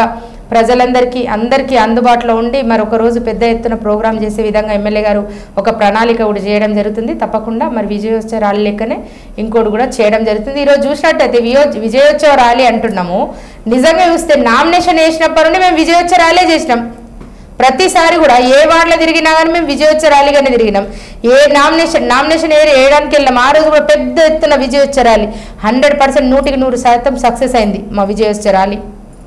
అందరికీ అందుబాటులో ఉండి మరి ఒక రోజు పెద్ద ఎత్తున ప్రోగ్రాం చేసే విధంగా ఎమ్మెల్యే గారు ఒక ప్రణాళిక కూడా చేయడం జరుగుతుంది. తప్పకుండా మరి విజయోత్సవ ర్యాలీ లెక్కనే ఇంకోటి కూడా చేయడం జరుగుతుంది. ఈరోజు చూసినట్టయితే విజయోత్సవ ర్యాలీ అంటున్నాము, నిజంగా చూస్తే నామినేషన్ వేసినప్పటి నుండి మేము విజయోత్సవ ర్యాలీ చేసినాం. ప్రతిసారి కూడా ఏ వార్డులో తిరిగినా కానీ మేము విజయోత్సవ ర్యాలీగానే తిరిగినాం. ఏ నామినేషన్ వేయడానికి వెళ్ళాం. ఆ రోజు కూడా పెద్ద ఎత్తున విజయోత్సవ ర్యాలీ 100% 100% సక్సెస్ అయింది మా విజయోత్సవ ర్యాలీ.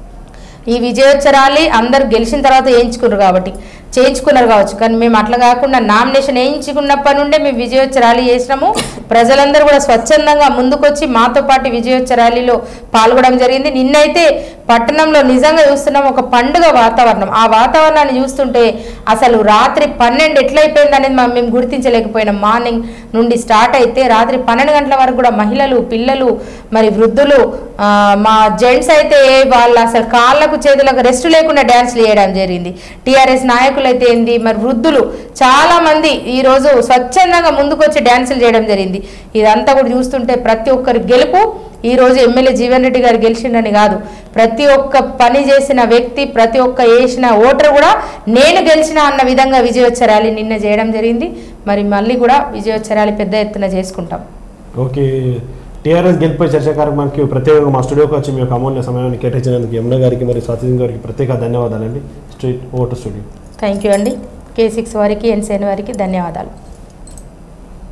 ఈ విజయోత్సవ ర్యాలీ అందరు గెలిచిన తర్వాత చేయించుకున్నారు కావచ్చు, కానీ మేము అట్లా కాకుండా నామినేషన్ వేయించుకున్నప్పటి నుండే మేము విజయోత్సవ ర్యాలీ చేసినాము. ప్రజలందరూ కూడా స్వచ్ఛందంగా ముందుకొచ్చి మాతో పాటు విజయోత్సవ ర్యాలీలో పాల్గొనడం జరిగింది. నిన్నైతే పట్టణంలో నిజంగా చూస్తున్నాం ఒక పండుగ వాతావరణం. ఆ వాతావరణాన్ని చూస్తుంటే అసలు రాత్రి 12 ఎట్లయిపోయింది అనేది మేము గుర్తించలేకపోయినాం. మార్నింగ్ నుండి స్టార్ట్ అయితే రాత్రి 12 గంటల వరకు కూడా మహిళలు, పిల్లలు, మరి వృద్ధులు, మా జెంట్స్ అయితే వాళ్ళు అసలు కాళ్ళకు చేతులకు రెస్ట్ లేకుండా డ్యాన్స్లు చేయడం జరిగింది. టీఆర్ఎస్ నాయకులు అయితే ఏంది మరి వృద్ధులు చాలా మంది ఈరోజు స్వచ్ఛందంగా ముందుకొచ్చి డ్యాన్సులు చేయడం జరిగింది. ఇదంతా కూడా చూస్తుంటే ప్రతి ఒక్కరి గెలుపు ఈరోజు ఎమ్మెల్యే జీవన్ రెడ్డి గారు గెలిచిండని కాదు, ప్రతి ఒక్క పని చేసిన వ్యక్తి, ప్రతి ఒక్క వేసిన ఓటర్ కూడా నేను గెలిచిన అన్న విధంగా విజయోత్సవ ర్యాలీ నిన్న చేయడం జరిగింది. మరి మళ్ళీ కూడా విజయోత్సవ ర్యాలీ పెద్ద ఎత్తున చేసుకుంటాం.
ఓకే, టీఆర్ఎస్ గెలుపై చర్చా కార్యక్రమానికి ప్రత్యేకంగా మా స్టూడియోకి వచ్చి మీ యొక్క అమూల్య సమయాన్ని కేటాయించినందుకు యమున గారికి మరియు స్వాతి గారికి ప్రత్యేక ధన్యవాదాలండి. Street vote studio.
Thank you అండి. K6 వారికి, NCN వారికి ధన్యవాదాలు.